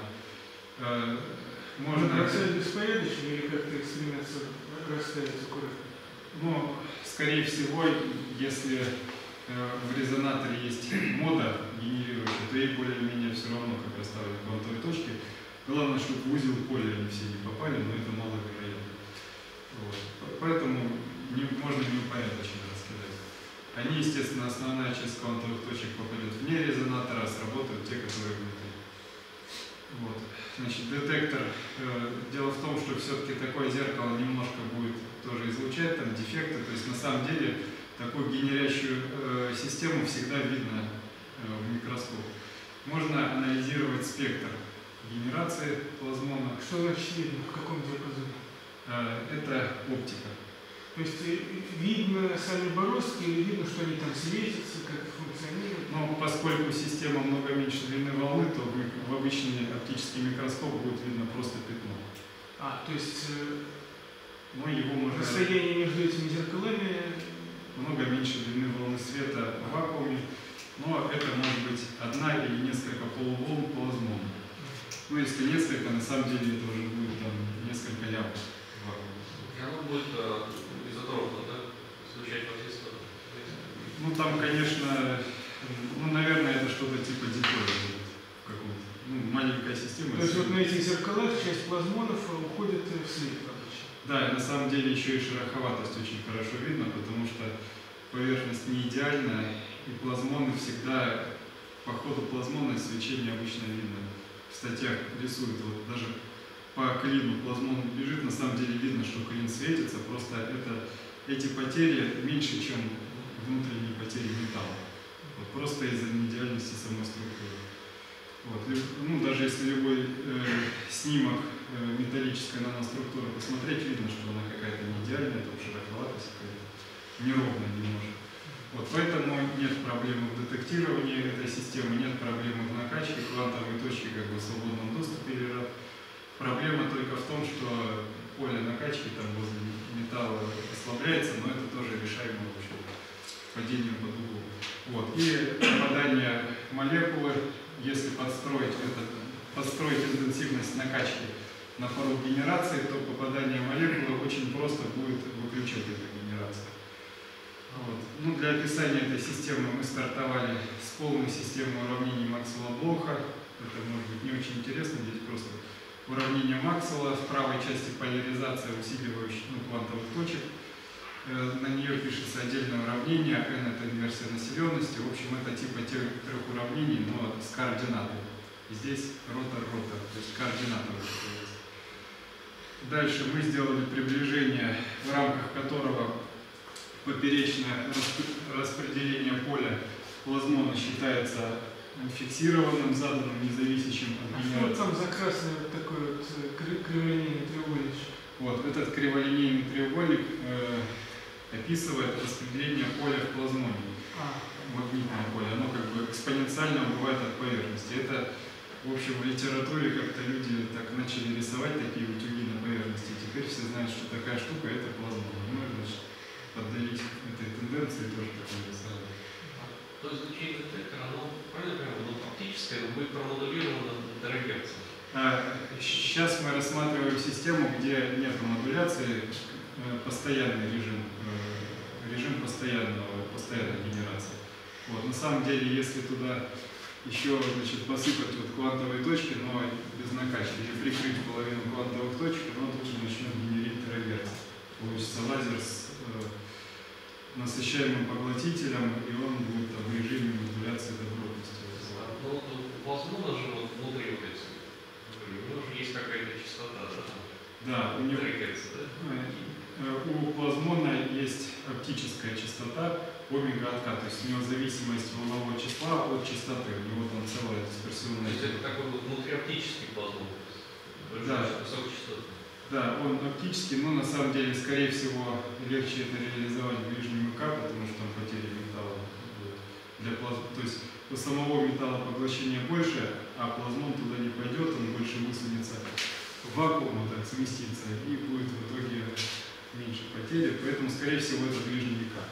Э, можно... Бросать беспорядочно или как-то их стремятся расставить аккуратно? Ну, скорее всего, если э, в резонаторе есть мода генерирующая, то ей более-менее все равно, как расставлены квантовые точки. Главное, чтобы в узел поля они все не попали, но это маловероятно. Вот. Поэтому не, можно неупорядоченно раскидать. Они, естественно, основная часть квантовых точек попадет вне резонатора, а сработают те, которые внутри. Вот. Значит, детектор. Э, дело в том, что все-таки такое зеркало немножко будет тоже излучать там дефекты. То есть на самом деле такую генерящую э, систему всегда видно э, в микроскоп. Можно анализировать спектр генерации плазмона. Что значит видно? В каком диапазоне? Э, это оптика. То есть видно сами бороздки или видно, что они там светятся, как функционируют? Но поскольку система много меньше длины волны, то в обычный оптический микроскоп будет видно просто пятно. А, то есть но его можно... расстояние между этими зеркалами много меньше длины волны света в вакууме, но это может быть одна или несколько полуволн плазмона. Ну, если несколько, на самом деле это уже будет там несколько лямбов в вакууме. И оно будет изотропно, да? Излучать во все стороны. Ну, там, конечно, ну, наверное, это что-то типа диполя будет какого-то. Ну, маленькая система. То есть вот на этих зеркалах часть плазмонов уходит в свет обычно. Да, и на самом деле еще и шероховатость очень хорошо видно, потому что поверхность не идеальная, и плазмоны всегда, по ходу плазмона свечение обычно видно. В статьях рисуют, вот даже по клину плазмон бежит, на самом деле видно, что клин светится, просто это, эти потери меньше, чем внутренние потери металла. Вот, просто из-за неидеальности самой структуры. Вот, ну, даже если любой э, снимок э, металлической наноструктуры посмотреть, видно, что она какая-то не идеальная, там шероховатость какая-то, неровная немножко. Вот, поэтому нет проблемы в детектировании этой системы, нет проблемы в накачке, квантовые точки как бы в свободном доступе лежат. Проблема только в том, что поле накачки там возле металла ослабляется, но это тоже решаемо в общем, падением под углом. Вот. И попадание молекулы, если подстроить, это, подстроить интенсивность накачки на порог генерации, то попадание молекулы очень просто будет выключать эту генерацию. Вот. Ну, для описания этой системы мы стартовали с полной системой уравнений Максвелла-Блоха. Это может быть не очень интересно, здесь просто уравнение Максвелла, в правой части поляризация усиливающих ну, квантовых точек. Э, на нее пишется отдельное уравнение, n это инверсия населенности. В общем, это типа тех трех уравнений, но с координатой. И здесь ротор-ротор, то есть координаты. Дальше мы сделали приближение, в рамках которого поперечное распределение поля плазмона считается фиксированным, заданным, независящим от генерации. А что там за красный вот такой вот криволинейный треугольник? Вот, этот криволинейный треугольник э, описывает распределение поля в плазмоне. А. Магнитное поле, оно как бы экспоненциально убывает от поверхности. Это, в общем, в литературе как-то люди так начали рисовать такие утюги на поверхности. Теперь все знают, что такая штука – это плазмон. Ну, значит, поддавить этой тенденции тоже такое рисовать. То излучение детектора, оно, правильно понимаю, оно оптическое, но будет промодулировано до герца. А, сейчас мы рассматриваем систему, где нет модуляции, постоянный режим, режим постоянного, постоянной генерации. Вот, на самом деле, если туда еще значит, посыпать вот квантовые точки, но без накачки, и прикрыть половину квантовых точек, оно тут же начнет генерить терагерц. Получится лазер с э, насыщаемым поглотителем, и он будет там, в режиме модуляции добротности. Ну, возможно же вот внутри вот эти, у него же есть какая-то частота, да? Да, у него Герца, да? у плазмона есть оптическая частота, омега-откат. То есть у него зависимость волнового числа от частоты. У него там целая То дисперсионная. есть это такой вот внутриоптический плазмон. Да. Высокочастотный. Да, он оптический, но на самом деле, скорее всего, легче это реализовать в ближнем ИК, потому что там потери металла будут. Для плазм... То есть у самого металла поглощение больше, а плазмон туда не пойдет, он больше высунется в вакуум, вот так сместится, и будет в итоге меньше потери, поэтому, скорее всего, это ближний ИК.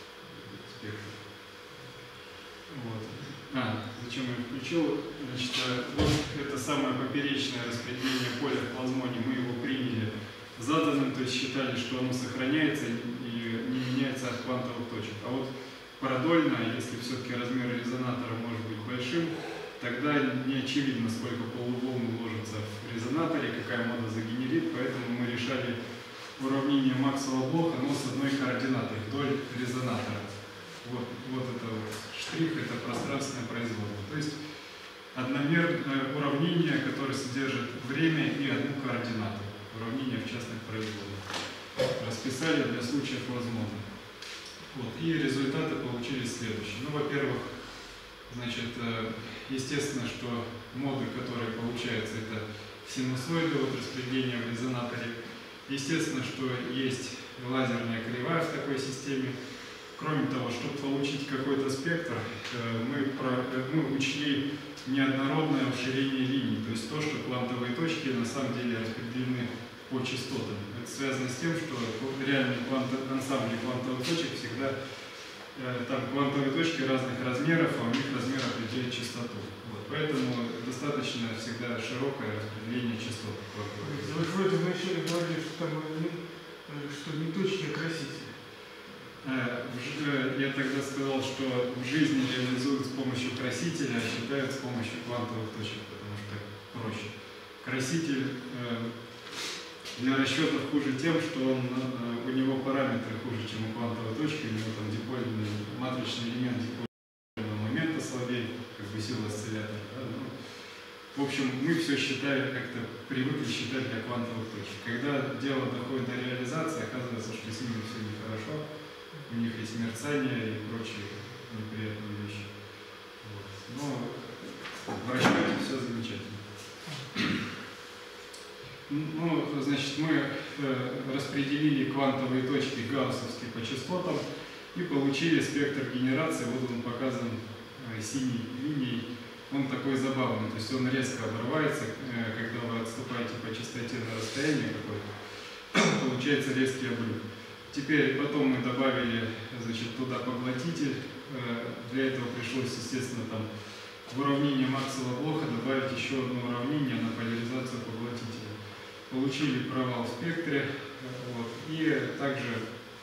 Вот. А, зачем я включил? Значит, вот это самое поперечное распределение поля в плазмоне, мы его приняли заданным, то есть считали, что оно сохраняется и не меняется от квантовых точек. А вот продольно, если все-таки размер резонатора может быть большим, тогда не очевидно, сколько полуволн уложится в резонаторе, какая мода загенерит, поэтому мы решали уравнение Максвелла-Блоха, но с одной координатой вдоль резонатора. Вот, вот это вот штрих, это пространственное производное. То есть одномерное уравнение, которое содержит время и одну координату. Уравнение в частных производных. Расписали для случаев возможных. Вот. И результаты получились следующие. Ну, во-первых, значит, естественно, что моды, которые получаются, это синусоиды от распределения в резонаторе. Естественно, что есть лазерная кривая в такой системе. Кроме того, чтобы получить какой-то спектр, мы, про, мы учли неоднородное уширение линий, то есть то, что квантовые точки на самом деле распределены по частотам. Это связано с тем, что в реальном кванто, ансамбле квантовых точек всегда э, там квантовые точки разных размеров, а у них размер определяет частоту. Вот. Поэтому достаточно всегда широкое распределение частот. Вы вроде вначале говорили, что там что не точки, а красители. Я тогда сказал, что в жизни реализуют с помощью красителя, а считают с помощью квантовых точек, потому что проще. Краситель для расчетов хуже тем, что он, у него параметры хуже, чем у квантовой точки, у него там дипольный матричный элемент дипольного момента слабее, как бы сила осциллятора. Да? Ну, в общем, мы все считаем, как-то привыкли считать для квантовых точек. Когда дело доходит до реализации, оказывается, что с ними все нехорошо. У них есть мерцание и прочие неприятные вещи. Вот. Но в расчете все замечательно. Ну, значит, мы э, распределили квантовые точки гауссовски по частотам и получили спектр генерации. Вот он показан э, синей линией. Он такой забавный, то есть он резко обрывается, э, когда вы отступаете по частоте на расстояние какое-то, получается резкий обрыв. Теперь потом мы добавили, значит, туда поглотитель. Для этого пришлось, естественно, там в уравнение Максвелла-Блоха добавить еще одно уравнение на поляризацию поглотителя. Получили провал в спектре. Вот. И также,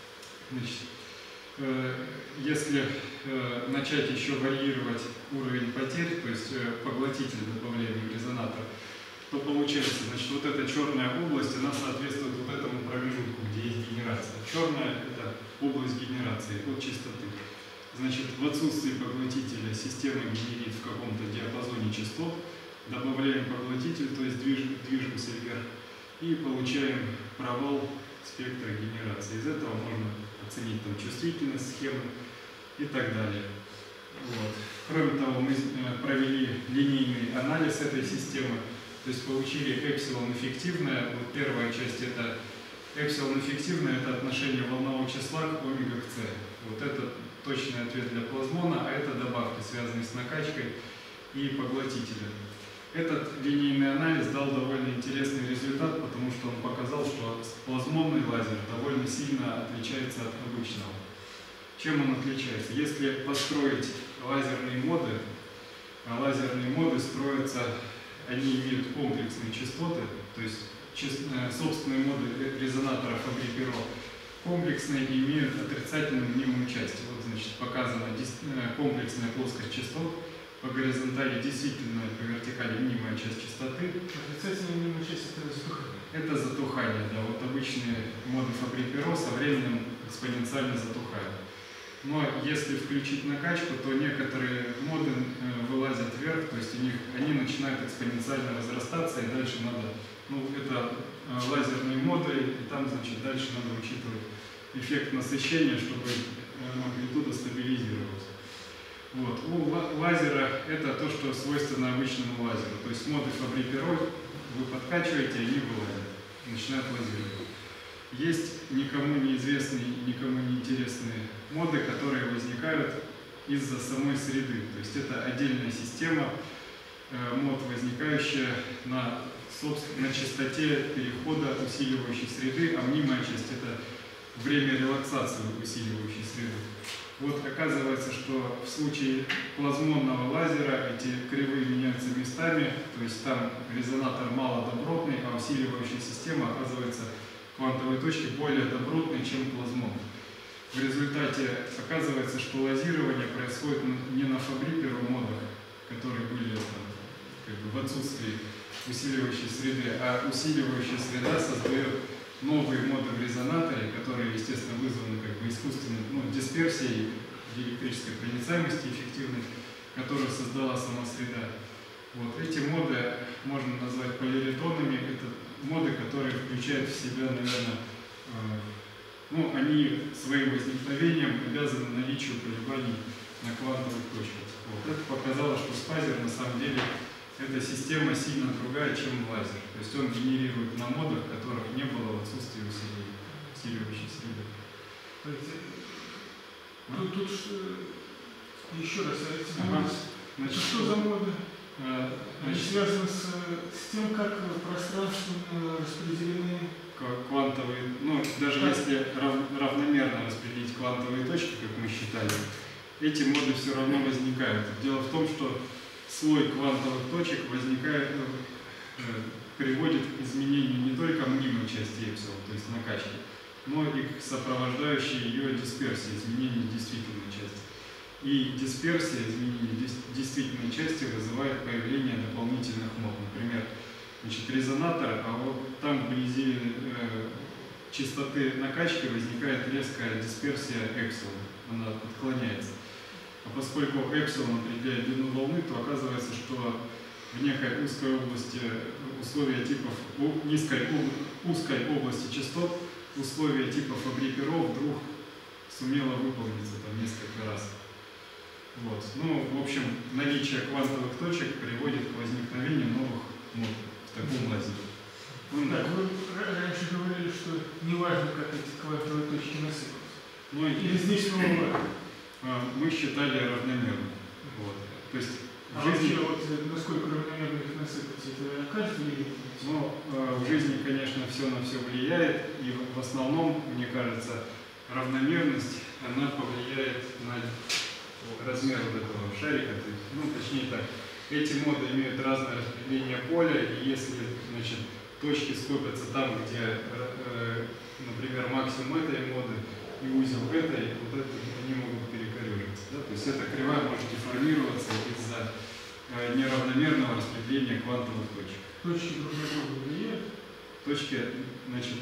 значит, если начать еще варьировать уровень потерь, то есть поглотитель добавляем в резонатор, то получается, значит, вот эта черная область, она соответствует вот этому промежутку, где есть генерация. Черная – это область генерации от частоты. Значит, в отсутствии поглотителя система генерит в каком-то диапазоне частот, добавляем поглотитель, то есть движем, движемся вверх, и получаем провал спектра генерации. Из этого можно оценить там чувствительность схемы и так далее. Вот. Кроме того, мы провели линейный анализ этой системы. То есть получили эпсилон эффективное. Вот первая часть это эпсилон эффективное, это отношение волнового числа к омега к c. Вот это точный ответ для плазмона, а это добавки, связанные с накачкой и поглотителем. Этот линейный анализ дал довольно интересный результат, потому что он показал, что плазмонный лазер довольно сильно отличается от обычного. Чем он отличается? Если построить лазерные моды, а лазерные моды строятся, они имеют комплексные частоты, то есть собственные моды резонатора Фабри-Перо комплексные и имеют отрицательную мнимую часть. Вот, значит, показана комплексная плоскость частот, по горизонтали действительно, по вертикали мнимая часть частоты. Отрицательная мнимая часть – это затухание. Это затухание, да. Вот обычные моды Фабри-Перо со временем экспоненциально затухают. Но если включить накачку, то некоторые моды э, вылазят вверх, то есть у них, они начинают экспоненциально разрастаться, и дальше надо, ну, это э, лазерные моды, и там, значит, дальше надо учитывать эффект насыщения, чтобы амплитуда стабилизировалась. Вот. У лазера это то, что свойственно обычному лазеру. То есть моды Фабри-Пероль вы подкачиваете, они вылазят, начинают лазировать. Есть никому неизвестные, никому неинтересные моды, которые возникают из-за самой среды. То есть это отдельная система э, мод, возникающая на, собственно, на частоте перехода усиливающей среды, а мнимая часть — это время релаксации усиливающей среды. Вот оказывается, что в случае плазмонного лазера эти кривые меняются местами, то есть там резонатор малодобротный, а усиливающая система оказывается квантовой точки более добротной, чем плазмон. В результате оказывается, что лазирование происходит не на Фабри-Пероль модах, которые были там, как бы в отсутствии усиливающей среды, а усиливающая среда создает новые моды в резонаторе, которые, естественно, вызваны как бы искусственной ну, дисперсией диэлектрической проницаемости эффективной, которую создала сама среда. Вот. Эти моды можно назвать поляритонами. Это моды, которые включают в себя, наверное, э, ну, они своим возникновением обязаны наличию колебаний на квантовых точках. Вот. Это показало, что спазер на самом деле эта система сильно другая, чем лазер. То есть он генерирует на модах, которых не было в отсутствии усиливающей среды. Тут, тут еще раз, ага. Значит, что за моды? А, Они значит, связаны с, с тем, как пространственно распределены квантовые, ну, даже как? если рав, равномерно распределить квантовые точки, как мы считали, эти моды все равно возникают. Дело в том, что слой квантовых точек возникает, э, приводит к изменению не только мнимой части эпсилон, то есть накачки, но и к сопровождающей ее дисперсии, изменению действительной части. И дисперсия, изменение действительной части вызывает появление дополнительных мод. Например, значит, резонатор, а вот там вблизи э, частоты накачки возникает резкая дисперсия эпсилон, она отклоняется. А поскольку эпсилон определяет длину волны, то оказывается, что в некой узкой области условия типов, низкой узкой области частот, условия типа Фабри-Пероль вдруг сумело выполниться там несколько раз. Вот. Ну, в общем, наличие квантовых точек приводит к возникновению новых мод в таком лазере. Ну, так, вы раньше говорили, что не важно, как эти квантовые точки насыпаются. Ну, или здесь много? Мы считали равномерно. Вот. То есть а в жизни... вообще, вот, насколько равномерно их насыпать, это каждый влияет? Ну, в жизни, конечно, все на все влияет, и в основном, мне кажется, равномерность, она повлияет на размер вот этого шарика. То есть, ну, точнее так, эти моды имеют разное распределение поля, и если, значит, точки скопятся там, где, э, например, максимум этой моды и узел этой, вот это, они могут перекорреживаться. Да? То есть эта кривая может деформироваться из-за э, неравномерного распределения квантовых точек. Точки друг на друга влияют? Точки, значит,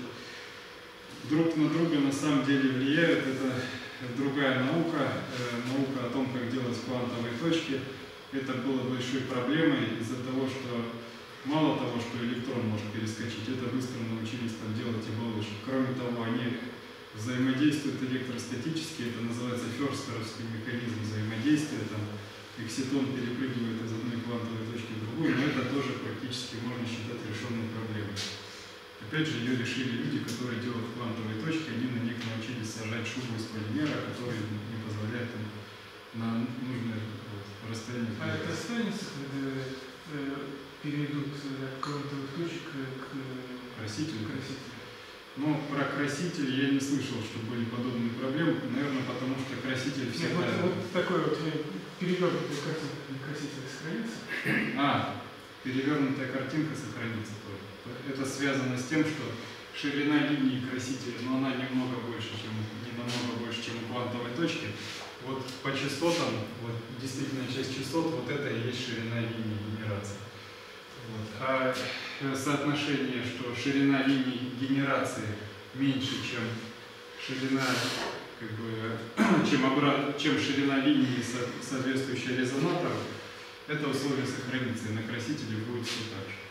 друг на друга на самом деле влияют. Это другая наука, э, наука о том, как делать квантовые точки. Это было большой проблемой из-за того, что мало того, что электрон может перескочить, это быстро научились там делать оболочки. Кроме того, они взаимодействуют электростатически, это называется ферстеровский механизм взаимодействия. Там экситон перепрыгивает из одной квантовой точки в другую, но это тоже практически можно считать решенной проблемой. Опять же, ее решили люди, которые делают квантовые точки, они на них научились сажать шубу из полимера, которые не позволяют им на нужное вот, расстояние. А это останется, когда э, перейдут от квантовых точек к красителю? красителю? Ну, про краситель я не слышал, что были подобные проблемы, наверное, потому что краситель всегда... Нет, вот, вот такой вот перевернутая картинка красителя сохранится? А, перевернутая картинка сохранится тоже. Это связано с тем, что ширина линии красителя, но она немного больше, чем, не намного больше, чем у квантовой точки. Вот по частотам, вот действительно часть частот, вот это и есть ширина линии генерации. Вот. А соотношение, что ширина линии генерации меньше, чем ширина, как бы, чем, обрат, чем ширина линии, соответствующая резонатору, это условие сохранится, и на красителе будет все так же.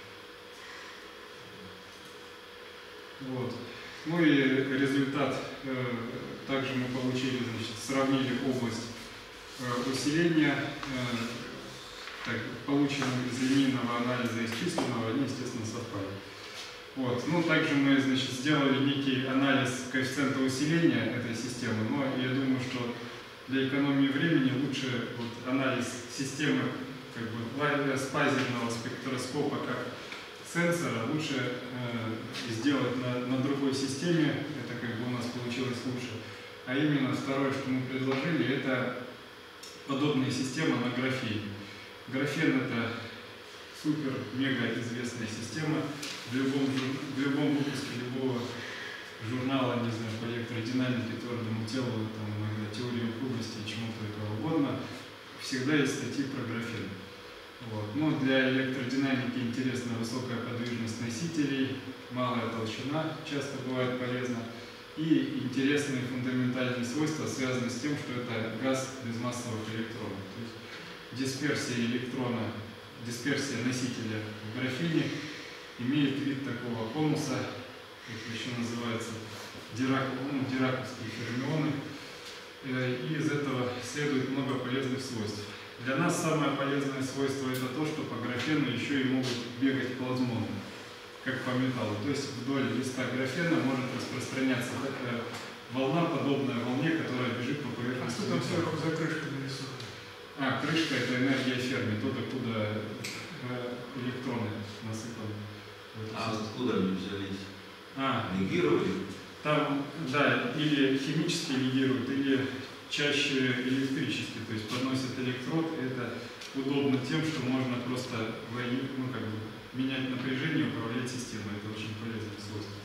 Вот. Ну и результат э, также мы получили, значит, сравнили область э, усиления, э, так, полученного из линейного анализа и из численного, они, естественно, совпали. Вот. Ну, также мы, значит, сделали некий анализ коэффициента усиления этой системы, но я думаю, что для экономии времени лучше вот анализ системы как бы спазерного спектроскопа как сенсора лучше э, сделать на, на другой системе, это как бы у нас получилось лучше. А именно второе, что мы предложили, это подобная система на графене. Графен это супер-мега известная система. В любом, в любом выпуске любого журнала, не знаю, по электродинамике, твердому телу, там, иногда теории упругости, чему-то этого угодно, всегда есть статьи про графен. Вот. Но для электродинамики интересна высокая подвижность носителей, малая толщина часто бывает полезна, и интересные фундаментальные свойства связаны с тем, что это газ без массовых электронов. То есть дисперсия электрона, дисперсия носителя в графене имеет вид такого конуса, это еще называется дирак, ну, дираковские фермионы, и из этого следует много полезных свойств. Для нас самое полезное свойство это то, что по графену еще и могут бегать плазмоны, как по металлу. То есть вдоль листа графена может распространяться такая волна, подобная волне, которая бежит по А поверхности. что там сверху за крышкой нарисовано? А, крышка это энергия Ферми, туда, куда электроны насыпаны. А откуда они взялись? А, Негировали? там, да, или химически лигируют, или чаще электрически, то есть подносят электрод, и это удобно тем, что можно просто ну, как бы, менять напряжение и управлять системой, это очень полезное свойство.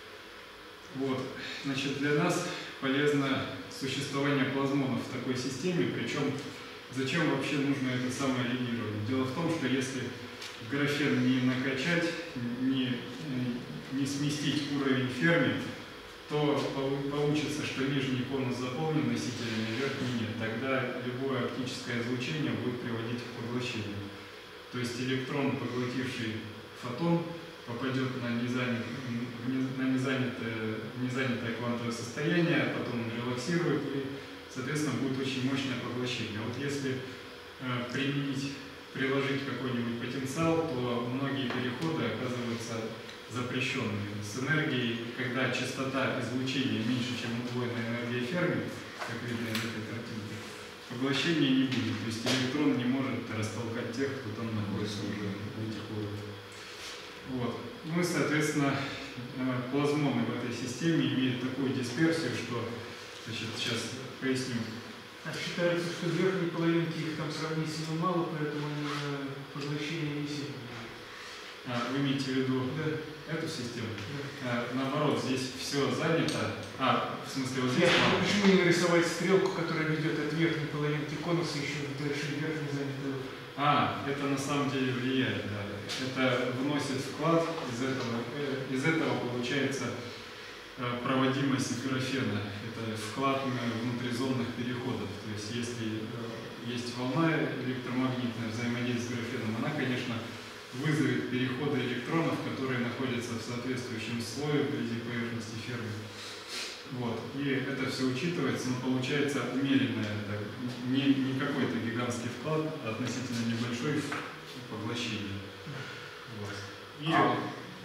Вот, значит, для нас полезно существование плазмонов в такой системе, причем зачем вообще нужно это самое лигирование? Дело в том, что если графен не накачать, не, не сместить уровень Ферми, то получится, что нижний конус заполнен носителями, верхний нет. Тогда любое оптическое излучение будет приводить к поглощению. То есть электрон, поглотивший фотон, попадет на незанятое, на незанятое, незанятое квантовое состояние, а потом он релаксирует и, соответственно, будет очень мощное поглощение. Вот если э, применить, приложить какой-нибудь потенциал, то многие переходы оказываются запрещенными. С энергией, когда частота излучения меньше, чем удвоенная энергия Ферми, как видно из этой картинки, поглощения не будет. То есть электрон не может растолкать тех, кто там находится уже в этих уровнях. Вот. Ну и, соответственно, плазмоны в этой системе имеют такую дисперсию, что, значит, сейчас поясню. А считается, что в верхней половинке их там сравнительно мало, поэтому они на поглощение не сильно. А, вы имеете в виду Да. эту систему? Да. А, наоборот, здесь все занято. А, в смысле, вот здесь Нет, мало. ну почему не нарисовать стрелку, которая ведет от верхней половинки конуса еще дальше вверх не занятую? А, это на самом деле влияет, да. Это вносит вклад, из этого, э, из этого получается э, проводимость графена. Это вклад внутризонных переходов. То есть если э, есть волна электромагнитная взаимодействие с графеном, она, конечно, вызовет переходы электронов, которые находятся в соответствующем слое вблизи поверхности Ферми. Вот. И это все учитывается, но получается умеренное, так, не, не какой-то гигантский вклад, а относительно небольшой в поглощение. Вот. И, А,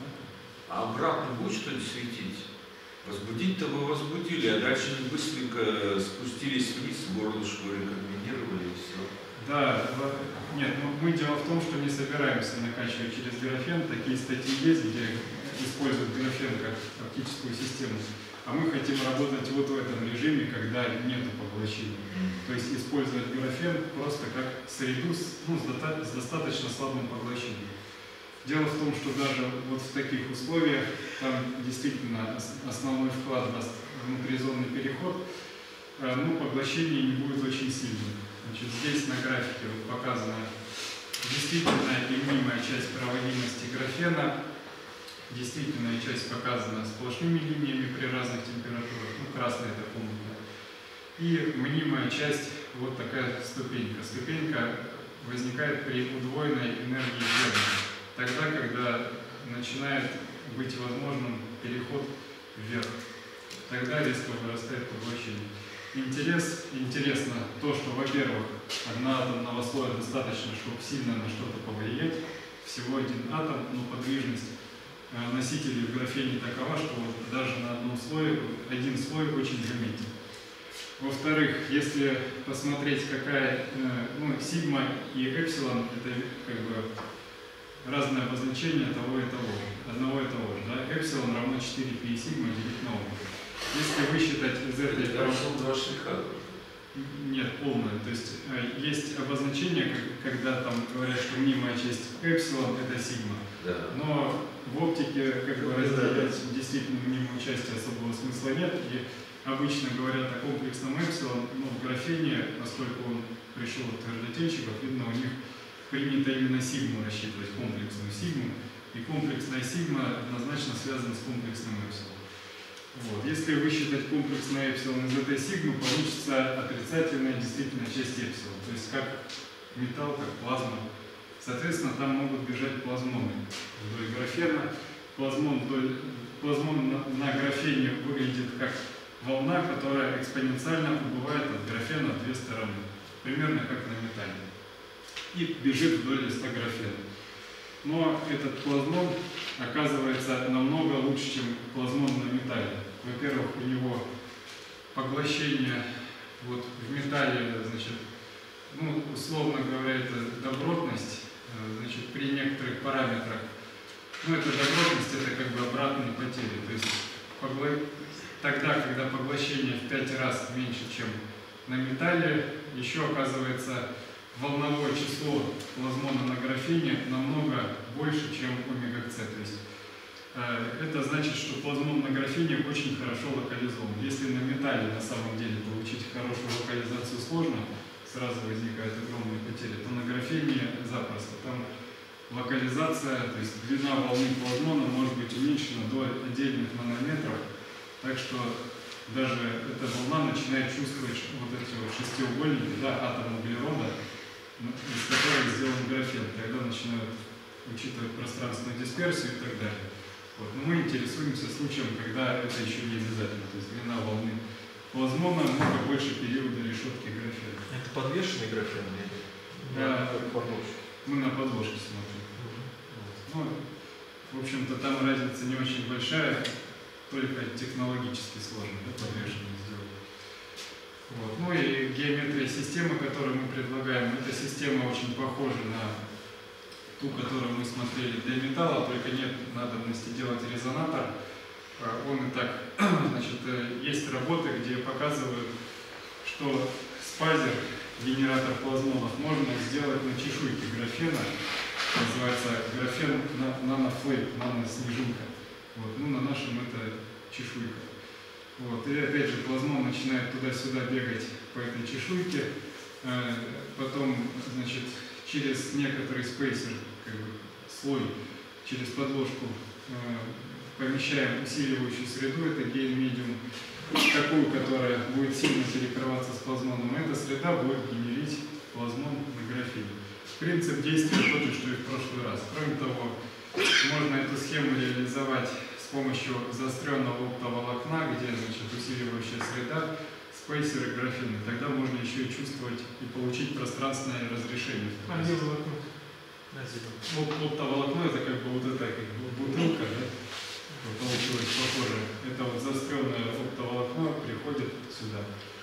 а обратно будет что-нибудь светить? Возбудить-то вы возбудили, а дальше они быстренько спустились вниз, горлышко рекомбинировали и все. Да, нет, ну, мы дело в том, что не собираемся накачивать через графен. Такие статьи есть, где используют графен как оптическую систему. А мы хотим работать вот в этом режиме, когда нет поглощения. То есть использовать графен просто как среду с, ну, с достаточно слабым поглощением. Дело в том, что даже вот в таких условиях там действительно основной вклад даст внутризонный переход, но поглощение не будет очень сильным. Значит, здесь на графике вот показана действительно и мнимая часть проводимости графена. Действительная часть показана сплошными линиями при разных температурах, ну красная это комнатная. И мнимая часть, вот такая ступенька. Ступенька возникает при удвоенной энергии Ферми. Тогда, когда начинает быть возможным переход вверх. тогда резко вырастает поглощение. Интерес, интересно то, что, во-первых, одноатомного слоя достаточно, чтобы сильно на что-то повлиять. Всего один атом, но подвижность носителей в графене такова, что даже на одном слое один слой очень заметен. Во-вторых, если посмотреть, какая ну, сигма и эпсилон, это как бы разное обозначение того и того же, одного и того же. Да? Эпсилон равно четыре пи сигма делить на омегу. Если высчитать из этой... Это два штриха. Нет, полное. То есть есть обозначение, когда там говорят, что мнимая часть эпсилон это сигма. Да. Но в оптике как бы разделять действительно мнимую часть особого смысла нет. И обычно говорят о комплексном эпсилон, но в графене, поскольку он пришел от твердотельщиков, видно, у них принято именно сигму рассчитывать, комплексную сигму. И комплексная сигма однозначно связана с комплексным эпсилон. Вот. Если высчитать комплексный эпсилон из этой сигмы, получится отрицательная действительно часть эпсилон. То есть как металл, как плазма. Соответственно, там могут бежать плазмоны вдоль графена. Плазмон, вдоль, плазмон на, на графене выглядит как волна, которая экспоненциально убывает от графена в две стороны. Примерно как на металле. И бежит вдоль листа графена. Но этот плазмон оказывается намного лучше, чем плазмон на металле. Во-первых, у него поглощение вот в металле, значит, ну, условно говоря, это добротность, значит, при некоторых параметрах. Ну, это добротность, это как бы обратные потери. То есть погла... тогда, когда поглощение в пять раз меньше, чем на металле, еще оказывается волновое число плазмона на графене намного больше, чем омега-С. То есть э, это значит, что плазмон на графене очень хорошо локализован. Если на металле на самом деле получить хорошую локализацию сложно, сразу возникают огромные потери, то на графене запросто. Там локализация, то есть длина волны плазмона может быть уменьшена до отдельных нанометров, так что даже эта волна начинает чувствовать вот эти вот шестиугольники, да, атом углерода, из которых сделан графен, тогда начинают учитывать пространственную дисперсию и так далее. Вот. Но мы интересуемся случаем, когда это еще не обязательно, то есть длина волны плазмона много больше периода решетки графена. Это подвешенный графен? Да, мы на подложке смотрим. Ну, в общем-то, там разница не очень большая, только технологически сложно, да, подвешенный сделать. Вот. Ну и геометрия системы, которую мы предлагаем, эта система очень похожа на ту, которую мы смотрели для металла, только нет надобности делать резонатор. Он и так, значит, есть работы, где показывают, что спазер, генератор плазмонов, можно сделать на чешуйке графена, называется графен нанофлейт, наноснежинка. Вот. Ну, на нашем это чешуйка. Вот. И опять же плазмон начинает туда-сюда бегать по этой чешуйке, э, потом, значит, через некоторый спейсер, как бы слой, через подложку э, помещаем усиливающую среду, это гейн-медиум, такую, которая будет сильно перекрываться с плазмоном, эта среда будет генерить плазмон на графене. Принцип действия тот же, что и в прошлый раз. Кроме того, можно эту схему реализовать с помощью заостренного оптоволокна, где, значит, усиливающая среда, спейсеры графены. Тогда можно еще и чувствовать и получить пространственное разрешение. А где волокно? Оптоволокно это как бы вот эта как бы бутылка, да? Получилось похоже. Это вот заостренное оптоволокно приходит сюда.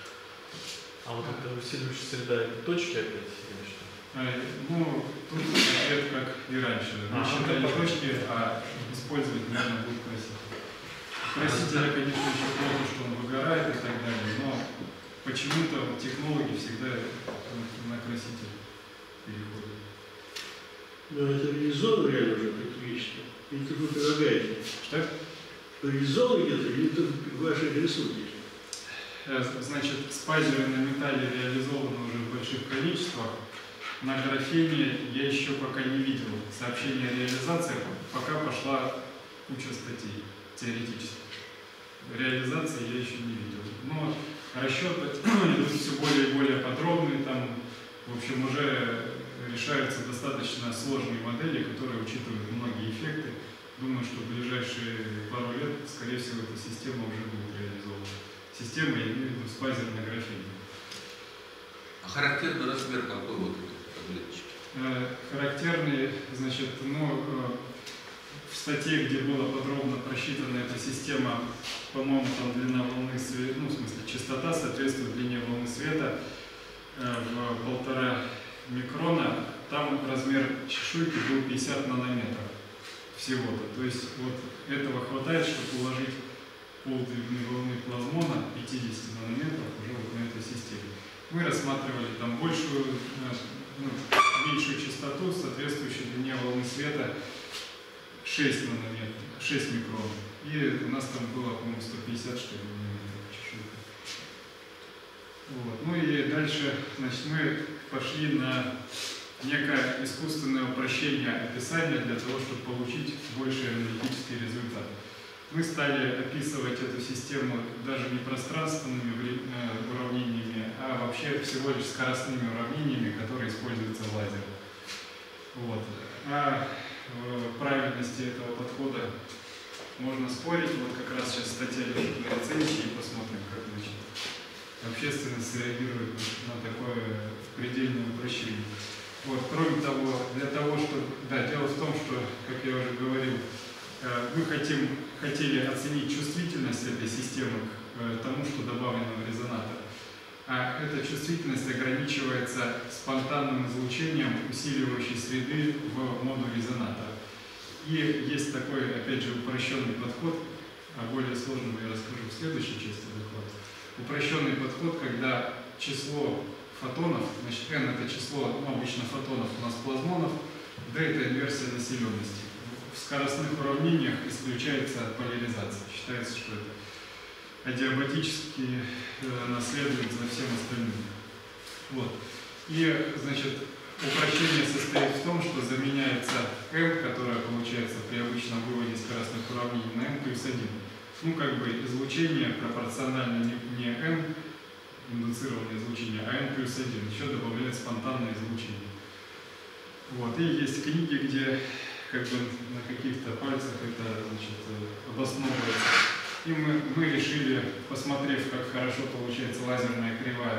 А вот эта усиливающая среда, это точки опять или что? А, ну, тут ответ как и раньше. Мы А, считали ну, точки, а использовать, наверное, будет красиво. Красителя, конечно, еще плохо, что он выгорает и так далее, но почему-то технологи всегда на краситель переходят. Но это реализовано реально уже такие вещи? Или только предлагаете? Что? Реализовано где-то или только ваши рисунки? Значит, спайзеры на металле реализованы уже в больших количествах. На графене я еще пока не видел сообщения о реализации, пока пошла куча статей теоретических. Реализации я еще не видел. Но расчеты идут все более и более подробные, там, в общем, уже решаются достаточно сложные модели, которые учитывают многие эффекты. думаю, что в ближайшие пару лет, скорее всего, эта система уже будет реализована. Система, я имею в виду, с лазерной графенией. А характерный размер какой вот этой таблеточки? Характерный, значит, ну, в статье, где была подробно просчитана эта система, по-моему, там длина волны света, ну, в смысле, частота соответствует длине волны света в полтора микрона, там размер чешуйки был пятьдесят нанометров всего-то. То есть вот этого хватает, чтобы уложить полдюймовой волны плазмона пятьдесят нанометров уже вот на этой системе. Мы рассматривали там большую, ну, меньшую частоту, соответствующую длине волны света шесть нанометров, шесть микрон. И у нас там было, по-моему, сто пятьдесят, что ли, нанометров чешуйка. Вот. Ну и дальше, значит, мы пошли на некое искусственное упрощение описания для того, чтобы получить больший аналитический результат. Мы стали описывать эту систему даже не пространственными уравнениями, а вообще всего лишь скоростными уравнениями, которые используются в лазере. Вот. А в правильности этого подхода можно спорить. Вот как раз сейчас статья лежит на рецензии, и посмотрим, как, значит, общественность реагирует на такое предельное упрощение. Вот. Кроме того, для того, чтобы... Да, дело в том, что, как я уже говорил, мы хотим, хотели оценить чувствительность этой системы к тому, что добавлено в резонатор. А эта чувствительность ограничивается спонтанным излучением усиливающей среды в модуле резонатора. И есть такой, опять же, упрощенный подход, о более сложном я расскажу в следующей части доклада. Упрощенный подход, когда число фотонов, значит, n это число, ну, обычно фотонов у нас плазмонов, d это инверсия населенности. В скоростных уравнениях исключается поляризация. Считается, что это адиабатически э, наследует за всем остальным. Вот. И, значит, упрощение состоит в том, что заменяется m, которая получается при обычном выводе скоростных уравнений, на m плюс один. Ну, как бы излучение пропорционально не, не m, индуцированное излучение, а m плюс один. Еще добавляет спонтанное излучение. Вот. И есть книги, где как бы на каких-то пальцах это, значит, обосновывается. И мы, мы решили, посмотрев, как хорошо получается лазерная кривая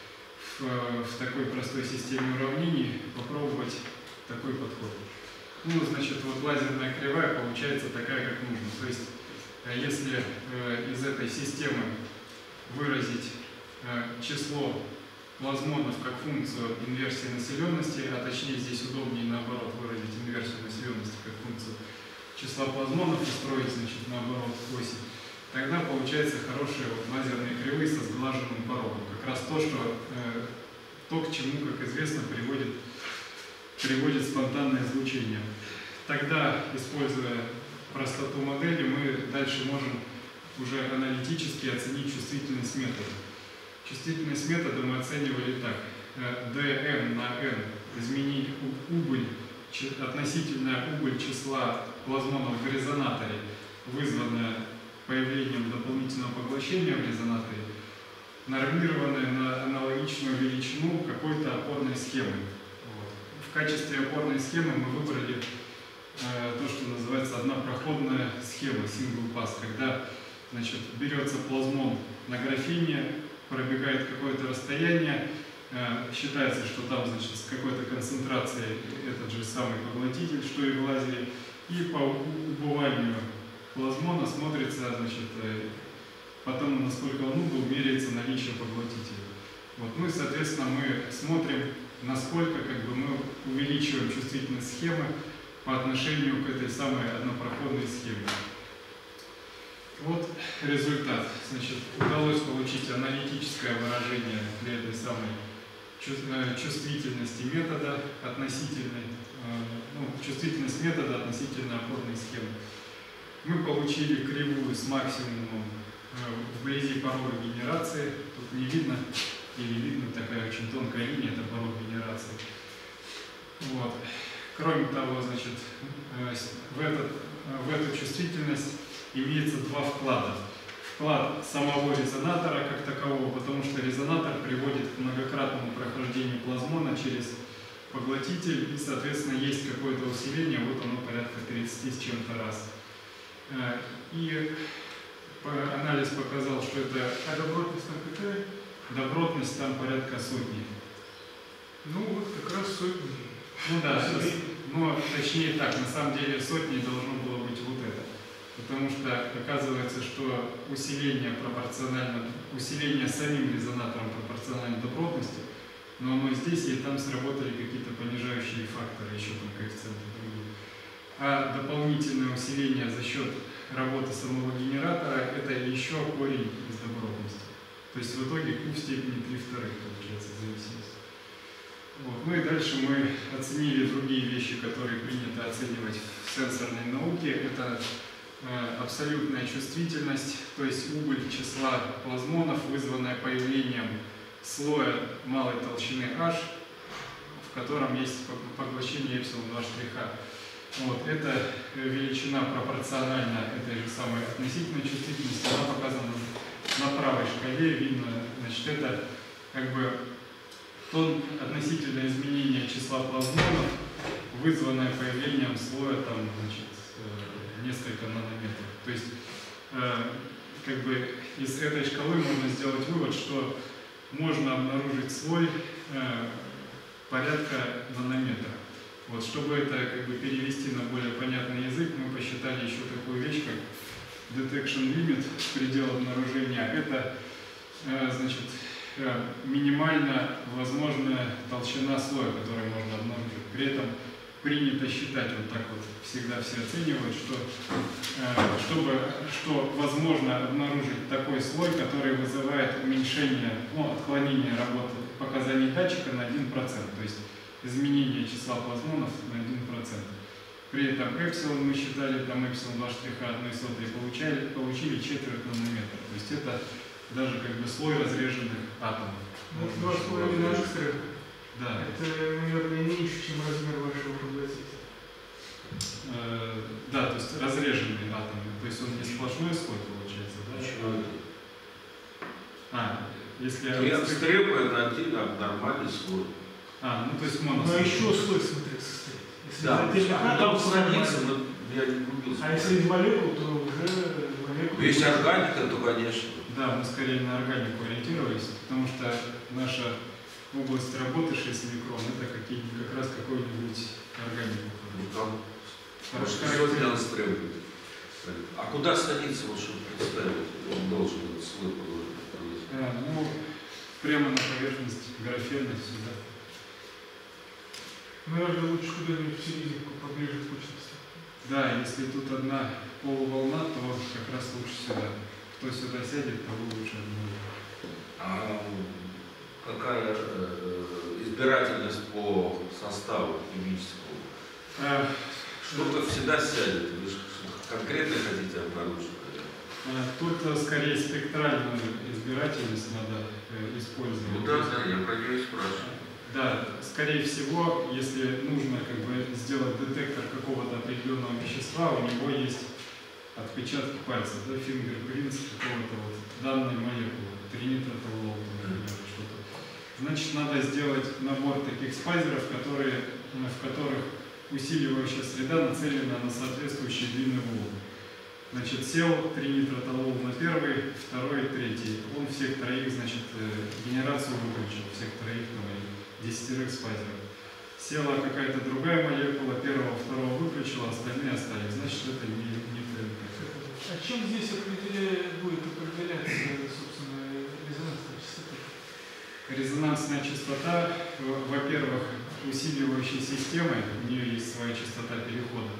в, в такой простой системе уравнений, попробовать такой подход. Ну, значит, вот лазерная кривая получается такая, как нужно. То есть, если э, из этой системы выразить э, число плазмонов как функцию инверсии населенности, а точнее здесь удобнее наоборот выразить инверсию населенности как функцию числа плазмонов и строить, значит, наоборот оси, тогда получается хорошие вот лазерные кривые со сглаженным порогом. Как раз то, что, э, то к чему, как известно, приводит, приводит спонтанное излучение. Тогда, используя простоту модели, мы дальше можем уже аналитически оценить чувствительность метода. Чувствительность метода мы оценивали так. dm на n изменить убыль, относительная убыль числа плазмонов в резонаторе, вызванная появлением дополнительного поглощения в резонаторе, нормированная на аналогичную величину какой-то опорной схемы. Вот. В качестве опорной схемы мы выбрали э, то, что называется однопроходная схема, single pass, когда, значит, берется плазмон на графине, пробегает какое-то расстояние, э, считается, что там, значит, с какой-то концентрацией этот же самый поглотитель, что и в лазере, и по убыванию плазмона смотрится, значит, э, потом, насколько он убыл, меряется наличие поглотителя. Вот. Ну и, соответственно, мы смотрим, насколько, как бы, мы увеличиваем чувствительность схемы по отношению к этой самой однопроходной схеме. Вот результат. Значит, удалось получить аналитическое выражение для этой самой чувствительности метода относительной, ну, чувствительность метода относительно опорной схемы. Мы получили кривую с максимумом вблизи порога генерации. Тут не видно, или видно такая очень тонкая линия, это порог генерации. Вот. Кроме того, значит, в, этот, в эту чувствительность имеется два вклада. Вклад самого резонатора как такового, потому что резонатор приводит к многократному прохождению плазмона через поглотитель, и, соответственно, есть какое-то усиление, вот оно порядка тридцати с чем-то раз. И анализ показал, что это... А добротность там какая? Добротность там порядка сотни. Ну вот как раз сотни. Ну да, но точнее так, на самом деле сотней должно было быть вот это. Потому что оказывается, что усиление пропорционально, усиление самим резонатором пропорционально добротности, но оно здесь и там сработали какие-то понижающие факторы, еще там коэффициенты другие. А дополнительное усиление за счет работы самого генератора это еще корень из добротности. То есть в итоге Q в степени три вторых получается зависимость. Вот. Ну и дальше мы оценили другие вещи, которые принято оценивать в сенсорной науке. Это э, абсолютная чувствительность, то есть убыль числа плазмонов, вызванная появлением слоя малой толщины H, в котором есть поглощение эпсилон два штриха. Вот. Это величина пропорциональна этой же самой относительной чувствительности. Она показана на правой шкале. Видно, значит, это как бы то относительное изменение числа плазмонов, вызванное появлением слоя там, значит, несколько нанометров. То есть как бы из этой шкалы можно сделать вывод, что можно обнаружить слой порядка нанометра. Вот, чтобы это как бы перевести на более понятный язык, мы посчитали еще такую вещь, как detection limit, предел обнаружения. Это значит, минимально возможная толщина слоя, который можно обнаружить. При этом принято считать, вот так вот всегда все оценивают, что, чтобы, что возможно обнаружить такой слой, который вызывает уменьшение, ну, отклонение работы показаний датчика на один процент, то есть изменение числа плазмонов на один процент. При этом эпсилон мы считали, там эпсилон два штриха одной сотой, получали, получили четверть нанометра. То есть это даже как бы слой разреженных атомов. Ну, два с половиной экстра. Да. Это, наверное, меньше, чем размер вашего поглотителя. Э, да, то есть разреженные атомы. То есть он не сплошной слой получается, да? Почему? А, если... Экстрем это один нормальный слой. А, ну то есть монослой. Но еще слой, смотри, состоит. Если да, а, там страница, но я не влюбился. А если из молекул, то уже молекулы... Если органика, то конечно. Да, мы скорее на органику ориентировались, потому что наша область работы шесть микрон это какие как раз какой-нибудь органику. Ну там Хорошо. стрем. А куда станется, вот, чтобы представить, он должен этот слой положить? А, ну, прямо на поверхность графена сюда. Наверное, лучше куда-нибудь в серединку, поближе к кучности. Да, если тут одна полуволна, то как раз лучше сюда. Кто сюда сядет, того лучше обнаружить. А какая э, избирательность по составу химическому? А, Что-то всегда сядет. Вы же конкретно хотите обнаружить? а, тут скорее спектральную избирательность надо э, использовать. Ну да, да, я про нее и спрашиваю. Да, скорее всего, если нужно как бы сделать детектор какого-то определенного вещества, у него есть отпечатки пальцев, да, фингерпринтс какого-то вот данной молекулы, тринитротолол, например, что-то. Значит, надо сделать набор таких спайзеров, которые, в которых усиливающая среда нацелена на соответствующие длинные волны. Значит, сел тринитротолол на первый, второй, третий. Он всех троих, значит, генерацию выключил, всех троих там десятерых спайзеров. Села какая-то другая молекула, первого, второго выключила, остальные остались. Значит, это не, не ТНК. А чем здесь определя... будет определяться, собственно, резонансная частота? Резонансная частота, во-первых, усиливающей системы, у нее есть своя частота перехода.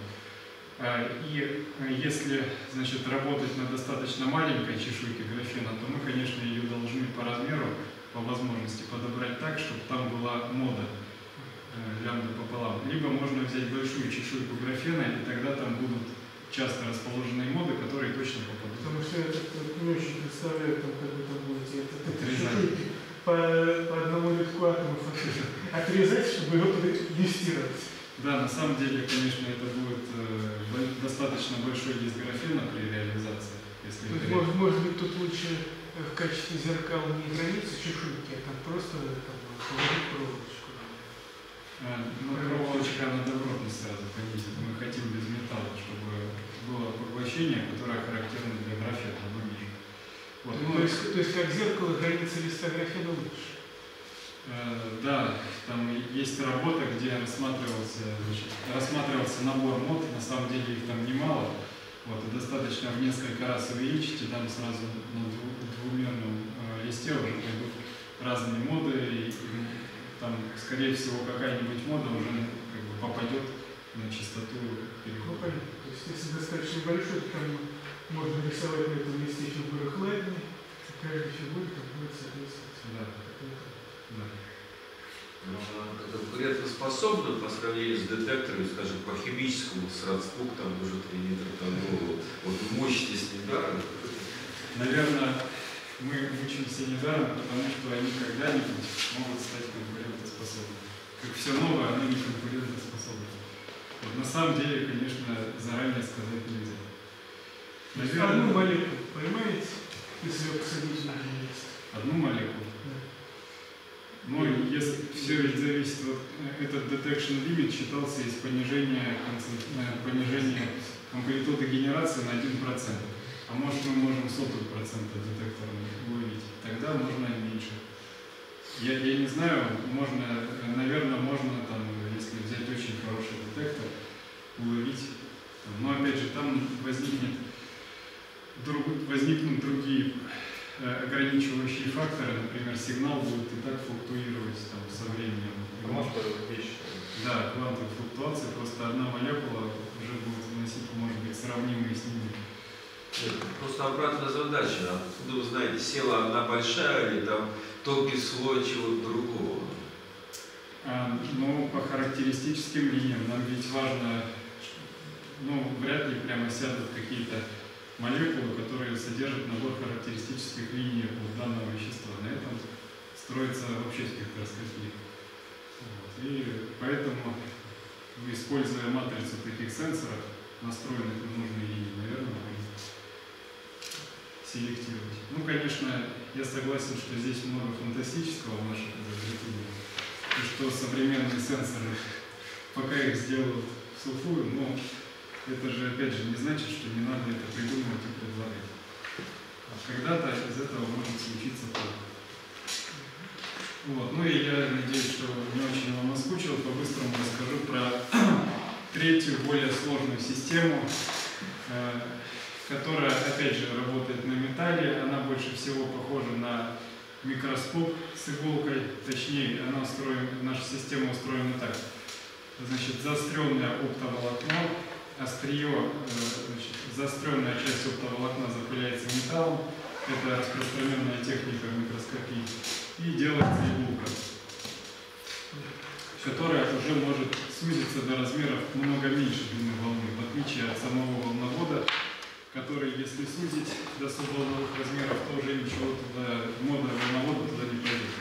И если, значит, работать на достаточно маленькой чешуйке графена, то мы, конечно, ее должны по размеру, по возможности подобрать так, чтобы там была мода э, лямбда пополам. Либо можно взять большую чешуйку графена, и тогда там будут часто расположенные моды, которые точно попадут. Потому что я так не очень представляю, там, как вы там будете это, это Отрезать. чешуйки по, по одному витку атома отрезать, чтобы его юстировать. Да, на самом деле, конечно, это будет э, достаточно большой диск графена при реализации. Если То есть, это... может, может быть, тут лучше в качестве зеркал не границы чешуйки, а там просто там, положить проволочку. А, ну, проволочка она добротность сразу понизит. Мы хотим без металла, чтобы было поглощение, которое характерно для графита, оно ниже. Вот. Ну, то, есть, то есть как зеркало границы листа графена лучше? Э, да, там есть работа, где рассматривался, значит, рассматривался набор мод, на самом деле их там немало. Вот, и достаточно в несколько раз увеличить, и там сразу на дву- двумерном э, листе уже пойдут разные моды, и, и там, скорее всего, какая-нибудь мода уже как бы, попадет на частоту Ну, перехода. понятно. То есть если достаточно большой, то там можно рисовать на этом листе фигуры хладные, и каждая фигура там будет соответствовать. Да, да. Но она конкурентоспособна по сравнению с детекторами, скажем, по химическому сродству к тому же тринитратанолу, вот мощность недаром. Наверное, мы учимся недаром, потому что они когда-нибудь могут стать конкурентоспособными. Как все новое, оно не конкурентоспособно. Вот на самом деле, конечно, заранее сказать нельзя. Одну молекулу, понимаете, если ее посадить на одно место. Одну молекулу. Ну, если все ведь зависит, вот этот detection limit считался из понижения, концент- понижения амплитуды генерации на один процент. А может мы можем сотую процента детектора выловить, тогда можно и меньше. Я, я не знаю, можно, наверное, можно там, если взять очень хороший детектор, уловить. Там, но опять же, там возникнет, друг, возникнут другие ограничивающие факторы, например, сигнал будет и так флуктуировать там, со временем. Квантовые вещи. Да, квантовые флуктуации, просто одна молекула уже будет выносить, может быть, сравнимые с ними. Нет, просто обратная задача. Откуда вы знаете, села одна большая или там тонкий слой чего-то другого? А, ну, по характеристическим линиям нам ведь важно, ну, вряд ли прямо сядут какие-то молекулы, которые содержат набор характеристических линий у данного вещества. На этом строится вообще спектроскопия. Вот. И поэтому, используя матрицу таких сенсоров, настроенных на нужные линии, наверное, можно селектировать. Ну, конечно, я согласен, что здесь много фантастического в наших изобретениях. И что современные сенсоры, пока их сделают сухую, но это же, опять же, не значит, что не надо это придумывать и предлагать. А когда-то из этого может случиться толк. Вот. Ну и я надеюсь, что не очень вам наскучило, по-быстрому расскажу про третью, более сложную систему, э, которая, опять же, работает на металле. Она больше всего похожа на микроскоп с иголкой, точнее, она устроена, наша система устроена так. Значит, заостренное оптоволокно, острие, значит, заостренная часть оптоволокна запыляется металлом, это распространенная техника в микроскопии, и делается иголка, которая уже может сузиться до размеров много меньше длины волны, в отличие от самого волновода, который, если сузить до субволновых размеров, то уже ничего туда, мода волновода туда не пойдет.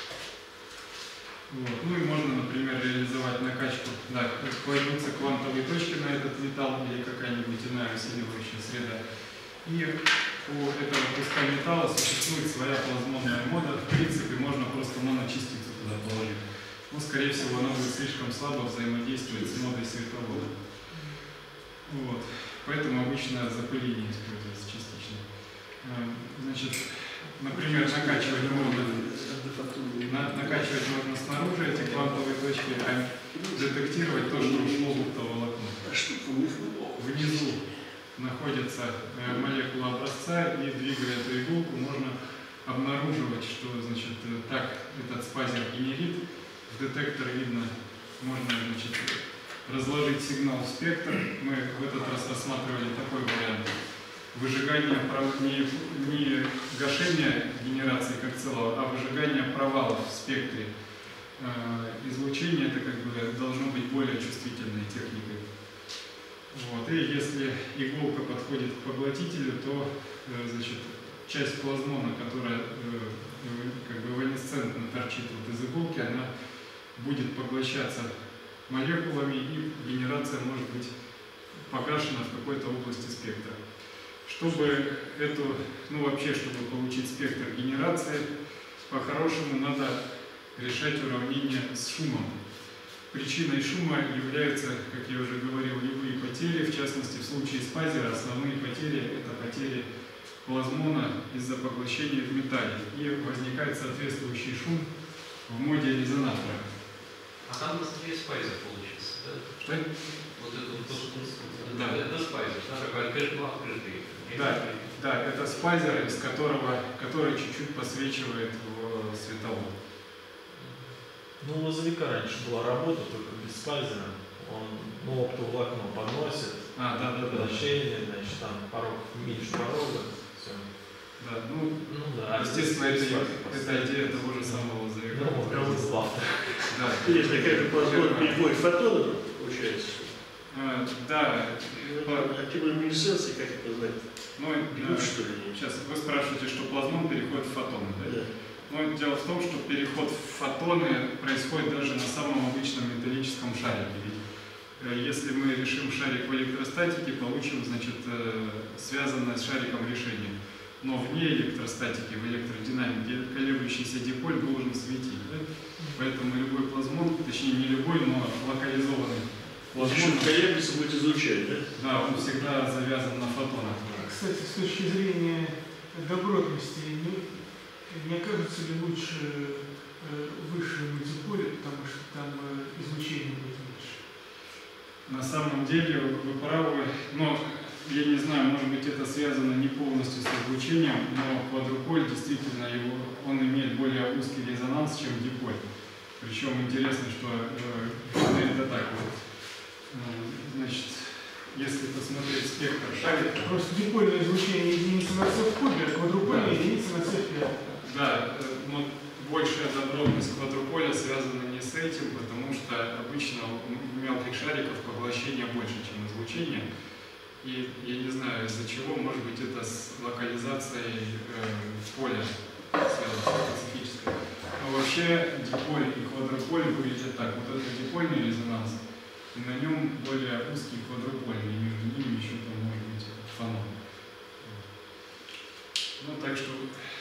Вот. Ну и можно, например, реализовать накачку, да, кладутся квантовые точки на этот металл или какая-нибудь иная усиливающая среда. И у этого куска металла существует своя плазмонная мода. В принципе, можно просто моночастицу туда положить. Но, скорее всего, она будет слишком слабо взаимодействовать с модой световода. Вот. Поэтому обычно запыление используется частично. Значит, например, накачивать можно, на, накачивать можно снаружи эти квантовые точки, а детектировать то, что ушло в оптоволокно. Внизу находится молекула образца, и двигая эту иголку, можно обнаруживать, что, значит, так этот спазер генерит. В детекторе видно, можно, значит, разложить сигнал в спектр. Мы в этот раз рассматривали такой вариант. Выжигание, не, не гашение генерации как целого, а выжигание провалов в спектре э, излучения. Это как бы должно быть более чувствительной техникой. Вот. И если иголка подходит к поглотителю, то э, значит, часть плазмона, которая э, как бы эванесцентно торчит вот из иголки, она будет поглощаться молекулами, и генерация может быть погашена в какой-то области спектра. Чтобы эту, ну вообще, чтобы получить спектр генерации, по-хорошему надо решать уравнение с шумом. В причиной шума являются, как я уже говорил, любые потери. В частности, в случае спазера основные потери – это потери плазмона из-за поглощения в металле. И возникает соответствующий шум в моде резонатора. А там на самом деле спайзер получится, да? Что? Вот это вот то, что... Да. Это спайзер, да, такой открытый, открытый. Да, да, это спайзер, из которого, который чуть-чуть посвечивает в световод. Ну, у лазовика раньше была работа, только без спайзера. Он, ну, оптоволокно подносит, А, да, да, да. поглощение, значит, там порог, меньше порога, все. Да, ну, Ну да. естественно, это, спайзер это поставить. идея того же самого лазовика. Ну, вот, прям завтра. Да. Есть такая же плазма перебой фотонов, получается. А, да, А термолюминесценция, как это назвать? ну, Бегут, да. что ли? Сейчас вы спрашиваете, что плазмон переходит в фотоны, да? Да. Но дело в том, что переход в фотоны происходит даже на самом обычном металлическом шарике. Ведь э, если мы решим шарик в электростатике, получим, значит, э, связанное с шариком решение. Но вне электростатики, в электродинамике, колеблющийся диполь должен светить. Да? Поэтому любой плазмон, точнее не любой, но локализованный плазмон, Плазмон колеблется, будет излучать, да? да, он всегда завязан на фотонах. Кстати, с точки зрения добротности, не, не окажется ли лучше э, высшее мультиполе, потому что там э, излучение будет меньше? На самом деле вы правы, но я не знаю, может быть это связано не полностью с излучением, но квадруполь действительно его, он имеет более узкий резонанс, чем диполь. Причем интересно, что э, это так вот. Э, значит, если посмотреть спектр шарика. Просто дипольное излучение единица на c в кубе, а квадрупольное Да. единица на c в пятом. Да, э, но большая добротность квадруполя связана не с этим, потому что обычно у мелких шариков поглощение больше, чем излучение. И я не знаю, из-за чего, может быть, это с локализацией э, поля связано, специфической. Но вообще диполь и квадруполь выглядят так. Вот это дипольный резонанс, и на нем более узкий квадруполь, и между ними еще там может быть фонон. Ну, так что,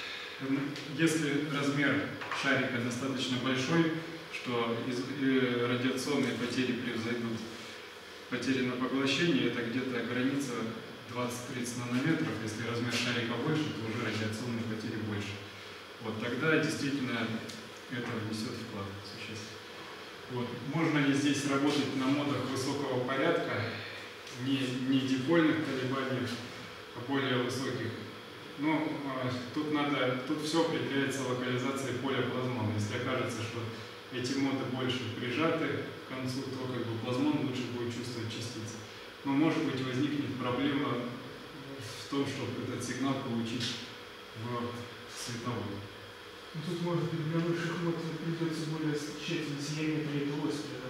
если размер шарика достаточно большой, что из, э, радиационные потери превзойдут потери на поглощение, это где-то граница двадцать-тридцать нанометров. Если размер шарика больше, то уже радиационные потери больше. Вот тогда действительно это внесет вклад существенно. Вот. Можно ли здесь работать на модах высокого порядка, не, не дипольных колебаниях, а более высоких? Ну, тут надо, тут все определяется локализацией поля плазмона. Если окажется, что эти моды больше прижаты к концу, то как бы плазмон лучше будет чувствовать частицы. Но может быть возникнет проблема в том, чтобы этот сигнал получить в световой. Ну, тут, может быть, для высших мод придется более тщательно с геометрией этого острова.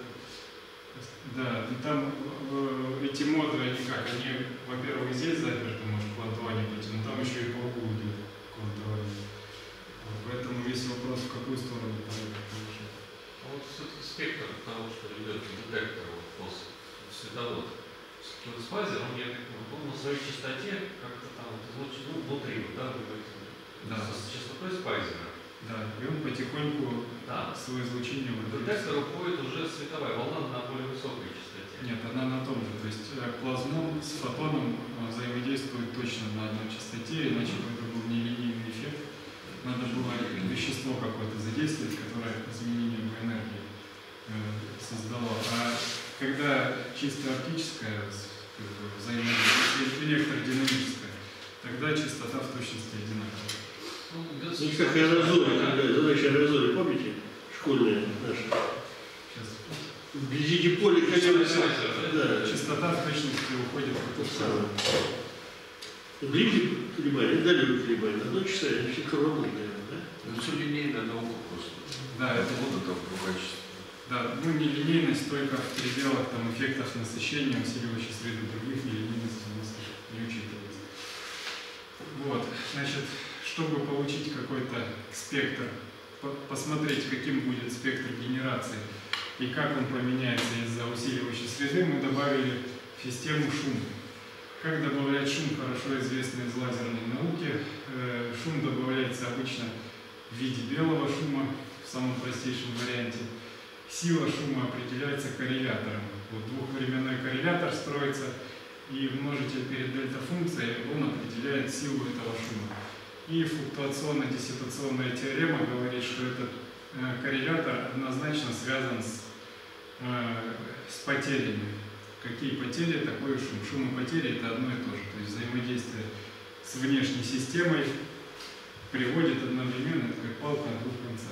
Да, ну там э, эти моды, они как, они, во-первых, здесь заперты, может, квантование пойти, но там еще и по углу идет квантование. Вот, поэтому весь вопрос, в какую сторону повышать. А вот все-таки спектр того, что идет в детектор, вот, после световод, спайзер, он, я помню, на своей частоте как-то там излучит, ну, внутри, вот, да, Да. с частотой спайзера. Да, и он потихоньку Да. свое излучение В выдает. детектор уходит уже световая волна на более высокой частоте. Нет, она на том же. То есть э, плазмон с фотоном э, взаимодействует точно на одной частоте, иначе бы это был нелинейный эффект. Надо было вещество какое-то задействовать, которое изменение в энергии э, создало. А когда чисто оптическое как бы, взаимодействие, электродинамическое, тогда частота в точности одинаковая. Ну, Ну, как аэрозоли, когда задача аэрозоли, помните, школьные наши? Сейчас. Вблизи диполя колеблется. Да, Частота в точности уходит в то эту самое. сторону. Ближе колебания, далее колебания. На одно часа они все равно, наверное, да? Ну, все линейная наука просто. Да, это вот это качество. Да, ну нелинейность только в пределах там, эффектов насыщения, усиливающей среды, других нелинейности у нас не учитывается. Вот, значит, чтобы получить какой-то спектр, по посмотреть, каким будет спектр генерации и как он поменяется из-за усиливающей среды, мы добавили в систему шум. Как добавлять шум, хорошо известно из лазерной науки. Э, шум добавляется обычно в виде белого шума в самом простейшем варианте. сила шума определяется коррелятором. Вот двухвременной коррелятор строится, и множитель перед дельта-функцией, он определяет силу этого шума. И флуктуационно-диссипационная теорема говорит, что этот э, коррелятор однозначно связан с, э, с потерями. Какие потери, такой шум. Шум и потери – это одно и то же. То есть взаимодействие с внешней системой приводит одновременно, это как палка на двух концах.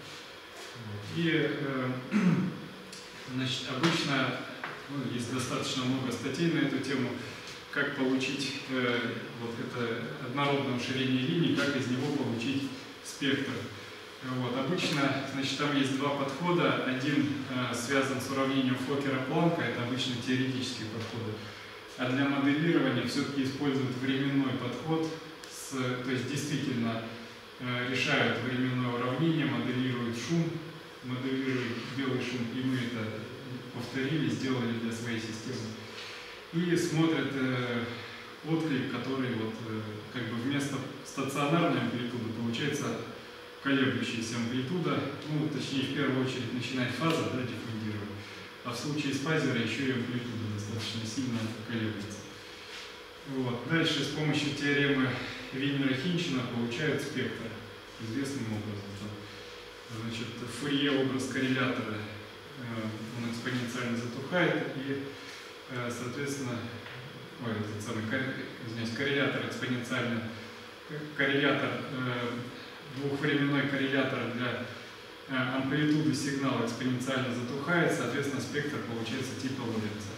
И э, значит, обычно ну, есть достаточно много статей на эту тему, как получить э, вот это однородное уширение линий, как из него получить спектр. Вот. Обычно, значит, там есть два подхода. Один э, связан с уравнением Фоккера-Планка, это обычно теоретические подходы. А для моделирования все-таки используют временной подход, с, то есть действительно э, решают временное уравнение, моделируют шум, моделируют белый шум, и мы это повторили, сделали для своей системы. И смотрят э, отклик, который вот, э, как бы вместо стационарной амплитуды получается колеблющаяся амплитуда, ну, точнее, в первую очередь начинает фаза, да, диффундировать, а в случае с фазера еще и амплитуда достаточно сильно колеблется. Вот. Дальше с помощью теоремы Винера-Хинчина получают спектр известным образом. Значит, Фурье образ коррелятора, он экспоненциально затухает, и, соответственно, ой, этот самый, извиняюсь, коррелятор экспоненциально, коррелятор, двухвременной коррелятор для амплитуды сигнала экспоненциально затухает, соответственно, спектр получается типа Лоренца.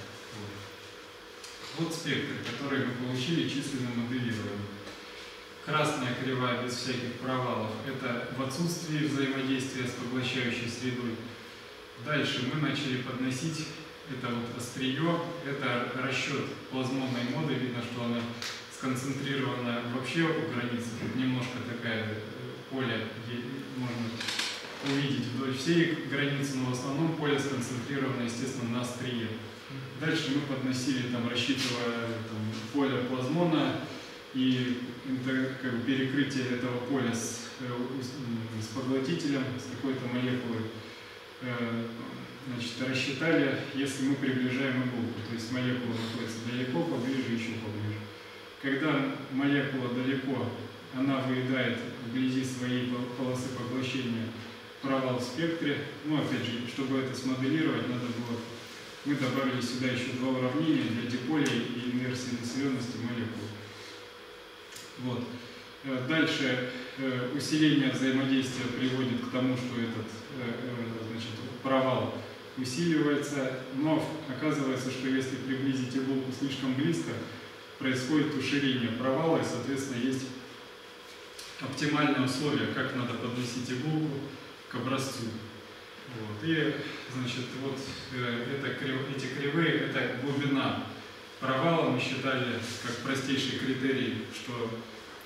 Вот. Вот спектр, который мы получили численным моделированием. Красная кривая без всяких провалов – это в отсутствии взаимодействия с поглощающей средой. Дальше мы начали подносить это вот острие, это расчет плазмонной моды, видно, что она сконцентрирована вообще у границы. Тут немножко такая поле, где можно увидеть вдоль всей границы, но в основном поле сконцентрировано, естественно, на острие. Дальше мы подносили, там, рассчитывая там, поле плазмона, и это, как бы, перекрытие этого поля с, с поглотителем, с какой-то молекулой, значит, рассчитали, если мы приближаем иголку, то есть молекула находится далеко, поближе, еще поближе. Когда молекула далеко, она выедает вблизи своей полосы поглощения провал в спектре. Ну, опять же, чтобы это смоделировать, надо было, мы добавили сюда еще два уравнения для диполей и инверсии населенности молекул. Вот. Дальше усиление взаимодействия приводит к тому, что этот, значит, провал усиливается, но оказывается, что если приблизить иголку слишком близко, происходит уширение провала, и, соответственно, есть оптимальные условия, как надо подносить иголку к образцу. Вот. И, значит, вот это, эти кривые, это глубина провала. Мы считали как простейший критерий, что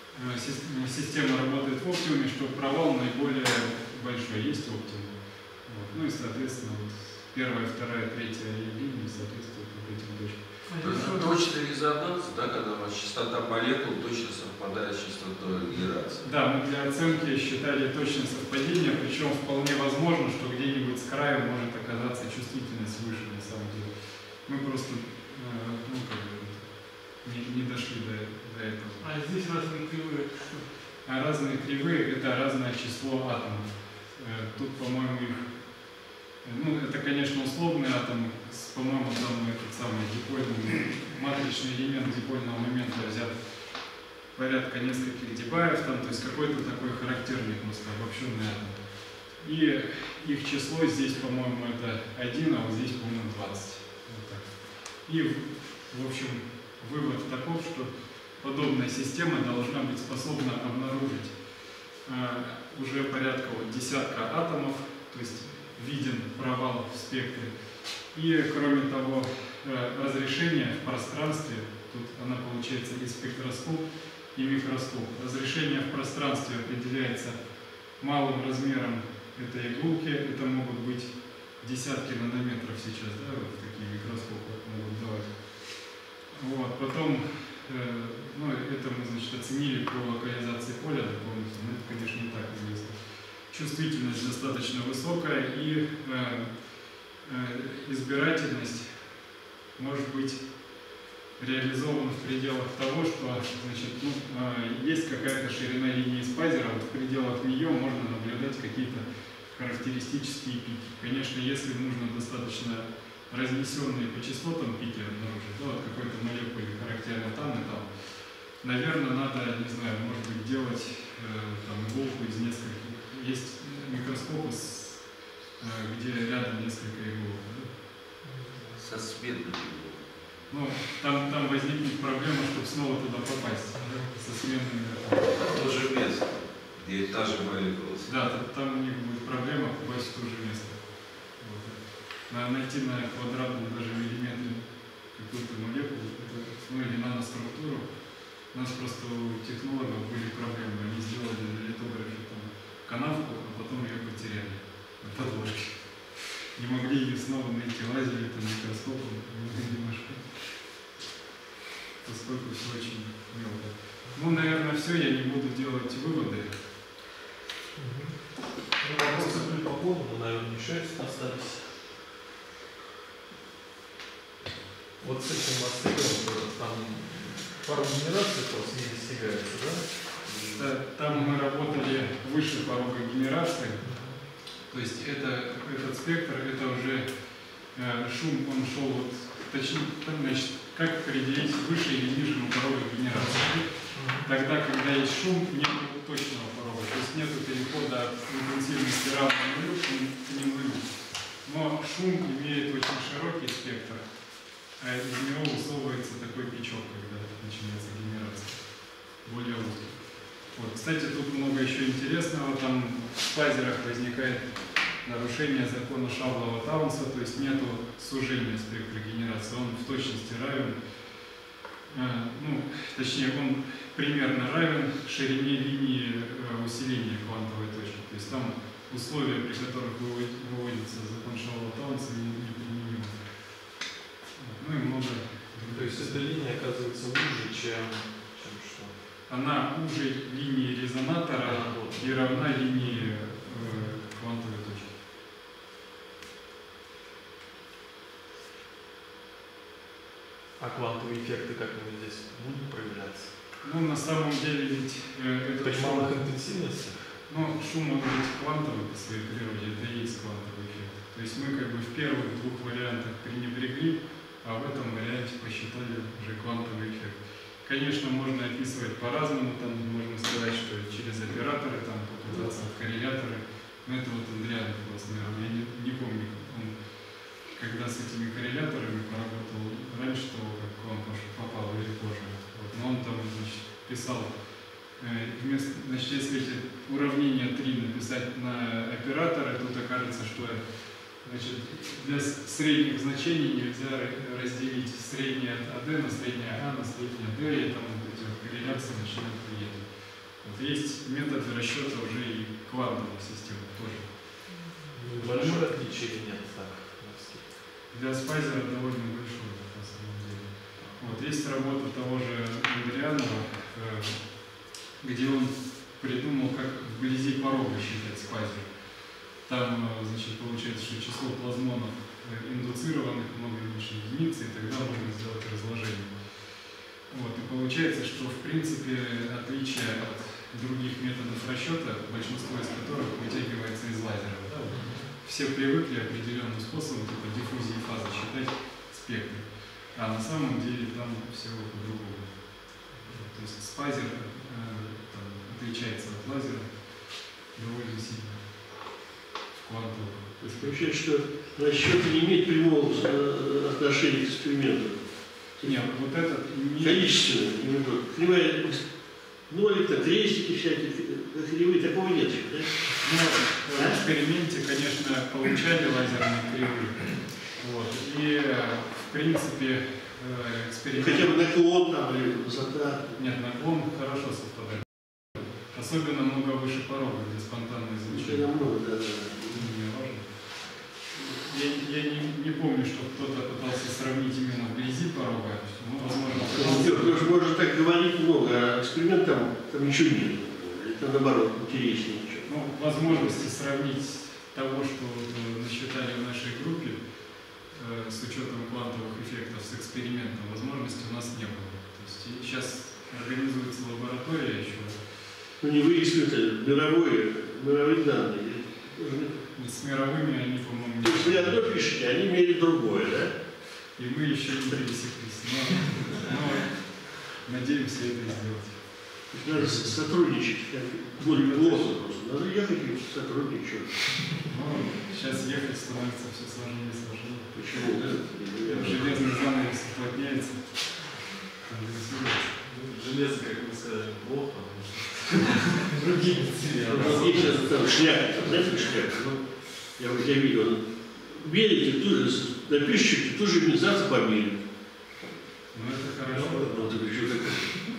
система работает в оптимуме, что провал наиболее большой, есть оптимум. Вот. Ну и, соответственно, вот первая, вторая, третья линии соответствуют вот этим точкам. Это точный резонанс, да, когда у вас частота молекул точно совпадает с частотой генерации. Да, мы для оценки считали точное совпадение, причем вполне возможно, что где-нибудь с краю может оказаться чувствительность выше на самом деле. Мы просто ну, как бы, не, не дошли до, до этого. А здесь разные кривые, что? А разные кривые – это разное число атомов. Тут, по-моему, их, ну, это, конечно, условный атом, по-моему, там этот самый дипольный, матричный элемент дипольного момента взят порядка нескольких дебаев, там, то есть какой-то такой характерный просто обобщенный атом. И их число здесь, по-моему, это один, а вот здесь, по-моему, двадцать. Вот так. И, в общем, вывод таков, что подобная система должна быть способна обнаружить э, уже порядка вот, десятка атомов, то есть виден провал в спектре. И, кроме того, э, разрешение в пространстве, тут она получается и спектроскоп, и микроскоп. Разрешение в пространстве определяется малым размером этой иголки, это могут быть десятки нанометров сейчас, да, вот такие микроскопы могут давать. Вот, потом, э, ну, это мы, значит, оценили по локализации поля дополнительно, но это, конечно, не так известно. чувствительность достаточно высокая и э, э, избирательность может быть реализована в пределах того, что значит, ну, э, есть какая-то ширина линии спайзера, вот в пределах нее можно наблюдать какие-то характеристические пики. Конечно, если нужно достаточно разнесенные по частотам пики обнаружить, ну, от какой-то молекулы характерно там и там, наверное, надо, не знаю, может быть, делать э, там, иголку из нескольких. Есть микроскопы, с, э, где рядом несколько иголок. Да? Со сменными. Ну, там, там возникнет проблема, чтобы снова туда попасть, да? Со сменными. То же место, где та же молекула. Да, там у них будет проблема попасть в то же место. Вот. Надо найти на квадратном даже миллиметре какую-то молекулу, ну или наноструктуру. У нас просто у технологов были проблемы. Они сделали на литографе там канавку, а потом ее потеряли на подложке. Не могли ее снова найти, лазили там микроскопом, немножко. Поскольку все очень мелко. Ну, наверное, все, я не буду делать выводы. Ну, вопросы были по поводу, наверное, еще остались. Вот с этим остальным, там пару генераций просто не достигается, да? Да, там мы работали выше порога генерации. То есть это, этот спектр, это уже э, шум, он шел вот, точнее, там, значит, как определить выше или ниже порога генерации. Тогда, когда есть шум, нет точного порога, то есть нет перехода от интенсивности равной нулю к не нулю. Но шум имеет очень широкий спектр, а из него высовывается такой пячок, когда начинается генерация, более узкий. Вот. Кстати, тут много еще интересного, там в спайзерах возникает нарушение закона Шавлова-Таунса, то есть нет сужения спектра генерации, он в точности равен, э, ну, точнее, он примерно равен ширине линии э, усиления квантовой точки. То есть там условия, при которых выводится закон Шавлова-Таунса, неприменимы. Ну и много. То есть эта линия оказывается уже, чем, чем что? Она уже линии резонатора а, вот. и равна линии э, квантовой точки. А квантовые эффекты как-нибудь здесь будут проявляться? Ну, на самом деле ведь э, это при малых интенсивностях? Ну, шум может быть квантовый по своей природе, это и есть квантовый эффект. То есть мы как бы в первых двух вариантах пренебрегли, а в этом варианте посчитали уже квантовый эффект. Конечно, можно описывать по-разному, там можно сказать, что через операторы, там попытаться от корреляторы. Но это вот Андриан классный, я не, не помню, он когда с этими корреляторами поработал раньше того, как он попал или позже. Вот. Но он там, значит, писал, э, вместо, значит, если эти уравнения три написать на операторы, тут окажется, что значит, для средних значений нельзя разделить среднее А d на среднее А на среднее d, и там вот эти вот корреляции начинают влиять. Вот есть методы расчета уже и квантовых систем тоже. Большое отличие или нет? Так, для спайзера довольно большое, на самом деле. Вот, есть работа того же Андрианова, э, где он придумал, как вблизи порога считать спайзер. Там, э, значит, получается, что число плазмонов э, индуцированных много меньше единицы, и тогда можно сделать разложение. Вот, и получается, что в принципе отличие от других методов расчета, большинство из которых вытягивается из лазера. Да? Все привыкли определенным способом, типа диффузии фазы, считать спектры. А на самом деле там все по-другому. То есть спайзер э, там, отличается от лазера довольно сильно. Квантового. То есть получается, что расчет не имеет прямого отношения к эксперименту. Нет, вот этот имеет... Количественно, именно. Понимаете, нолик-то, крестики всякие, кривые, такого нет еще, да? Ну, в эксперименте, конечно, получали лазерные кривые. Вот. И, в принципе, эксперимент... Хотя бы наклон там или высота. Нет, наклон хорошо совпадает. Особенно много выше порога, где спонтанное излучение. Это много, да, да. Не важно. Я, я не, не помню, что кто-то пытался сравнить именно вблизи порога. Ну, возможно, Потому что можно так говорить много, а эксперимент там, там ничего нет. Это наоборот, интереснее ничего. Ну, возможности сравнить того, что вот, э, насчитали в нашей группе, э, с учетом квантовых эффектов, с экспериментом, возможности у нас не было. То есть и сейчас организуется лаборатория еще. Ну не выяснили мировые, мировые данные. С мировыми они, по-моему, не... То есть вы одно пишете, они меряют другое, да? И мы еще не пересеклись. Но, но надеемся это сделать. То есть надо сотрудничать, как более плохо просто. Надо ехать и сотрудничать. Но сейчас ехать становится все сложнее и сложнее. Почему? Да? Железный занавес уплотняется. Железо, как вы сказали, плохо, потому что другие материалы. Есть сейчас там шляпа, знаете шляпа? Ну, я вот я видел, верите, тут же напишите, тут же завтра померят. Ну это хорошо. Ну, так еще как...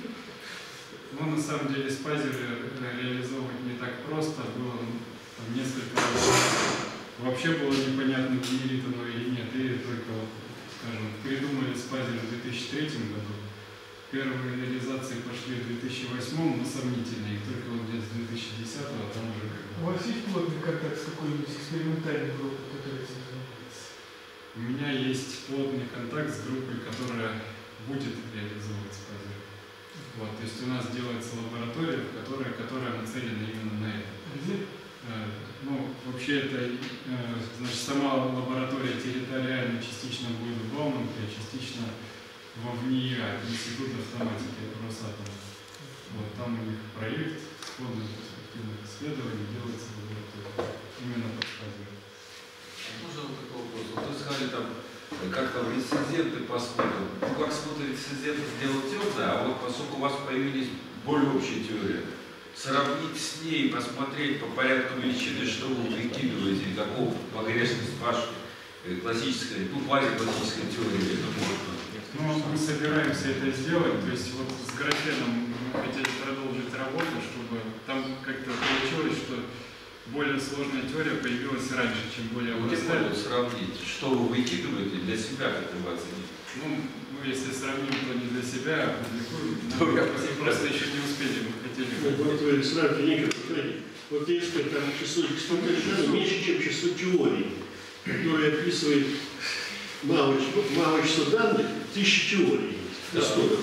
Но на самом деле спайзеры реализовывать не так просто. Было там, несколько раз. Вообще было непонятно, генерит оно или нет. И только, вот, скажем, придумали спайзер в две тысячи третьем году. Первые реализации пошли в две тысячи восьмом, но сомнительные. И только вот где-то с две тысячи десятого там уже как бы... У вас есть плотный контакт с какой-нибудь экспериментальной группой, которая этим занимается? У меня есть плотный контакт с группой, которая будет реализовывать спайзер. Вот, то есть у нас делается лаборатория, которая, которая нацелена именно на это. Где? Э, ну, вообще это, э, значит, сама лаборатория территориально частично будет в Бауманке, а частично во ВНИИА, Институт автоматики Росатома. Вот, там у них проект сходных перспективных исследований делается в лаборатории, именно под спайзер. Можно вот такой вопрос? Вот вы сказали там, как там рецензенты по спуту. Ну, как спуту рецензенты сделать темно, а вот поскольку у вас появились более общие теории, сравнить с ней, посмотреть по порядку величины, что вы прикидываете, каков погрешность вашей классической, ну, квазиклассической теории, это можно. Ну, мы собираемся это сделать, то есть вот с графеном мы хотели продолжить работу, чтобы там как-то получилось, что более сложная теория появилась раньше, чем более Где простая. можно сравнить, что вы выкидываете для себя, как вы оцените? Ну, мы если сравним, то не для себя, а публикуем. Ну, я Мы просто еще не успели, мы хотели. Вот вы сравните некое, посмотрите. Вот если там число экспериментов меньше, чем число теорий, которое описывает малое число данных, тысячи теорий. Да.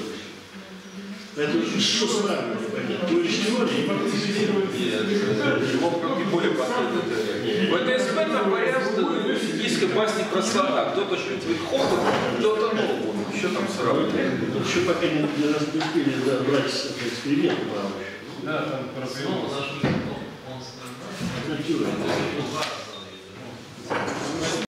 Это что сравнивать, понятно? То есть теории его более последовательно. В ДСП там вариант физической басни простота. Кто-то чувствует хохот, кто-то нового. Еще там сравнивать. Еще пока не, не раз не успели да, брать эксперимент малый. Да, там про Снова зашли, он страдает. Натюра. Ну,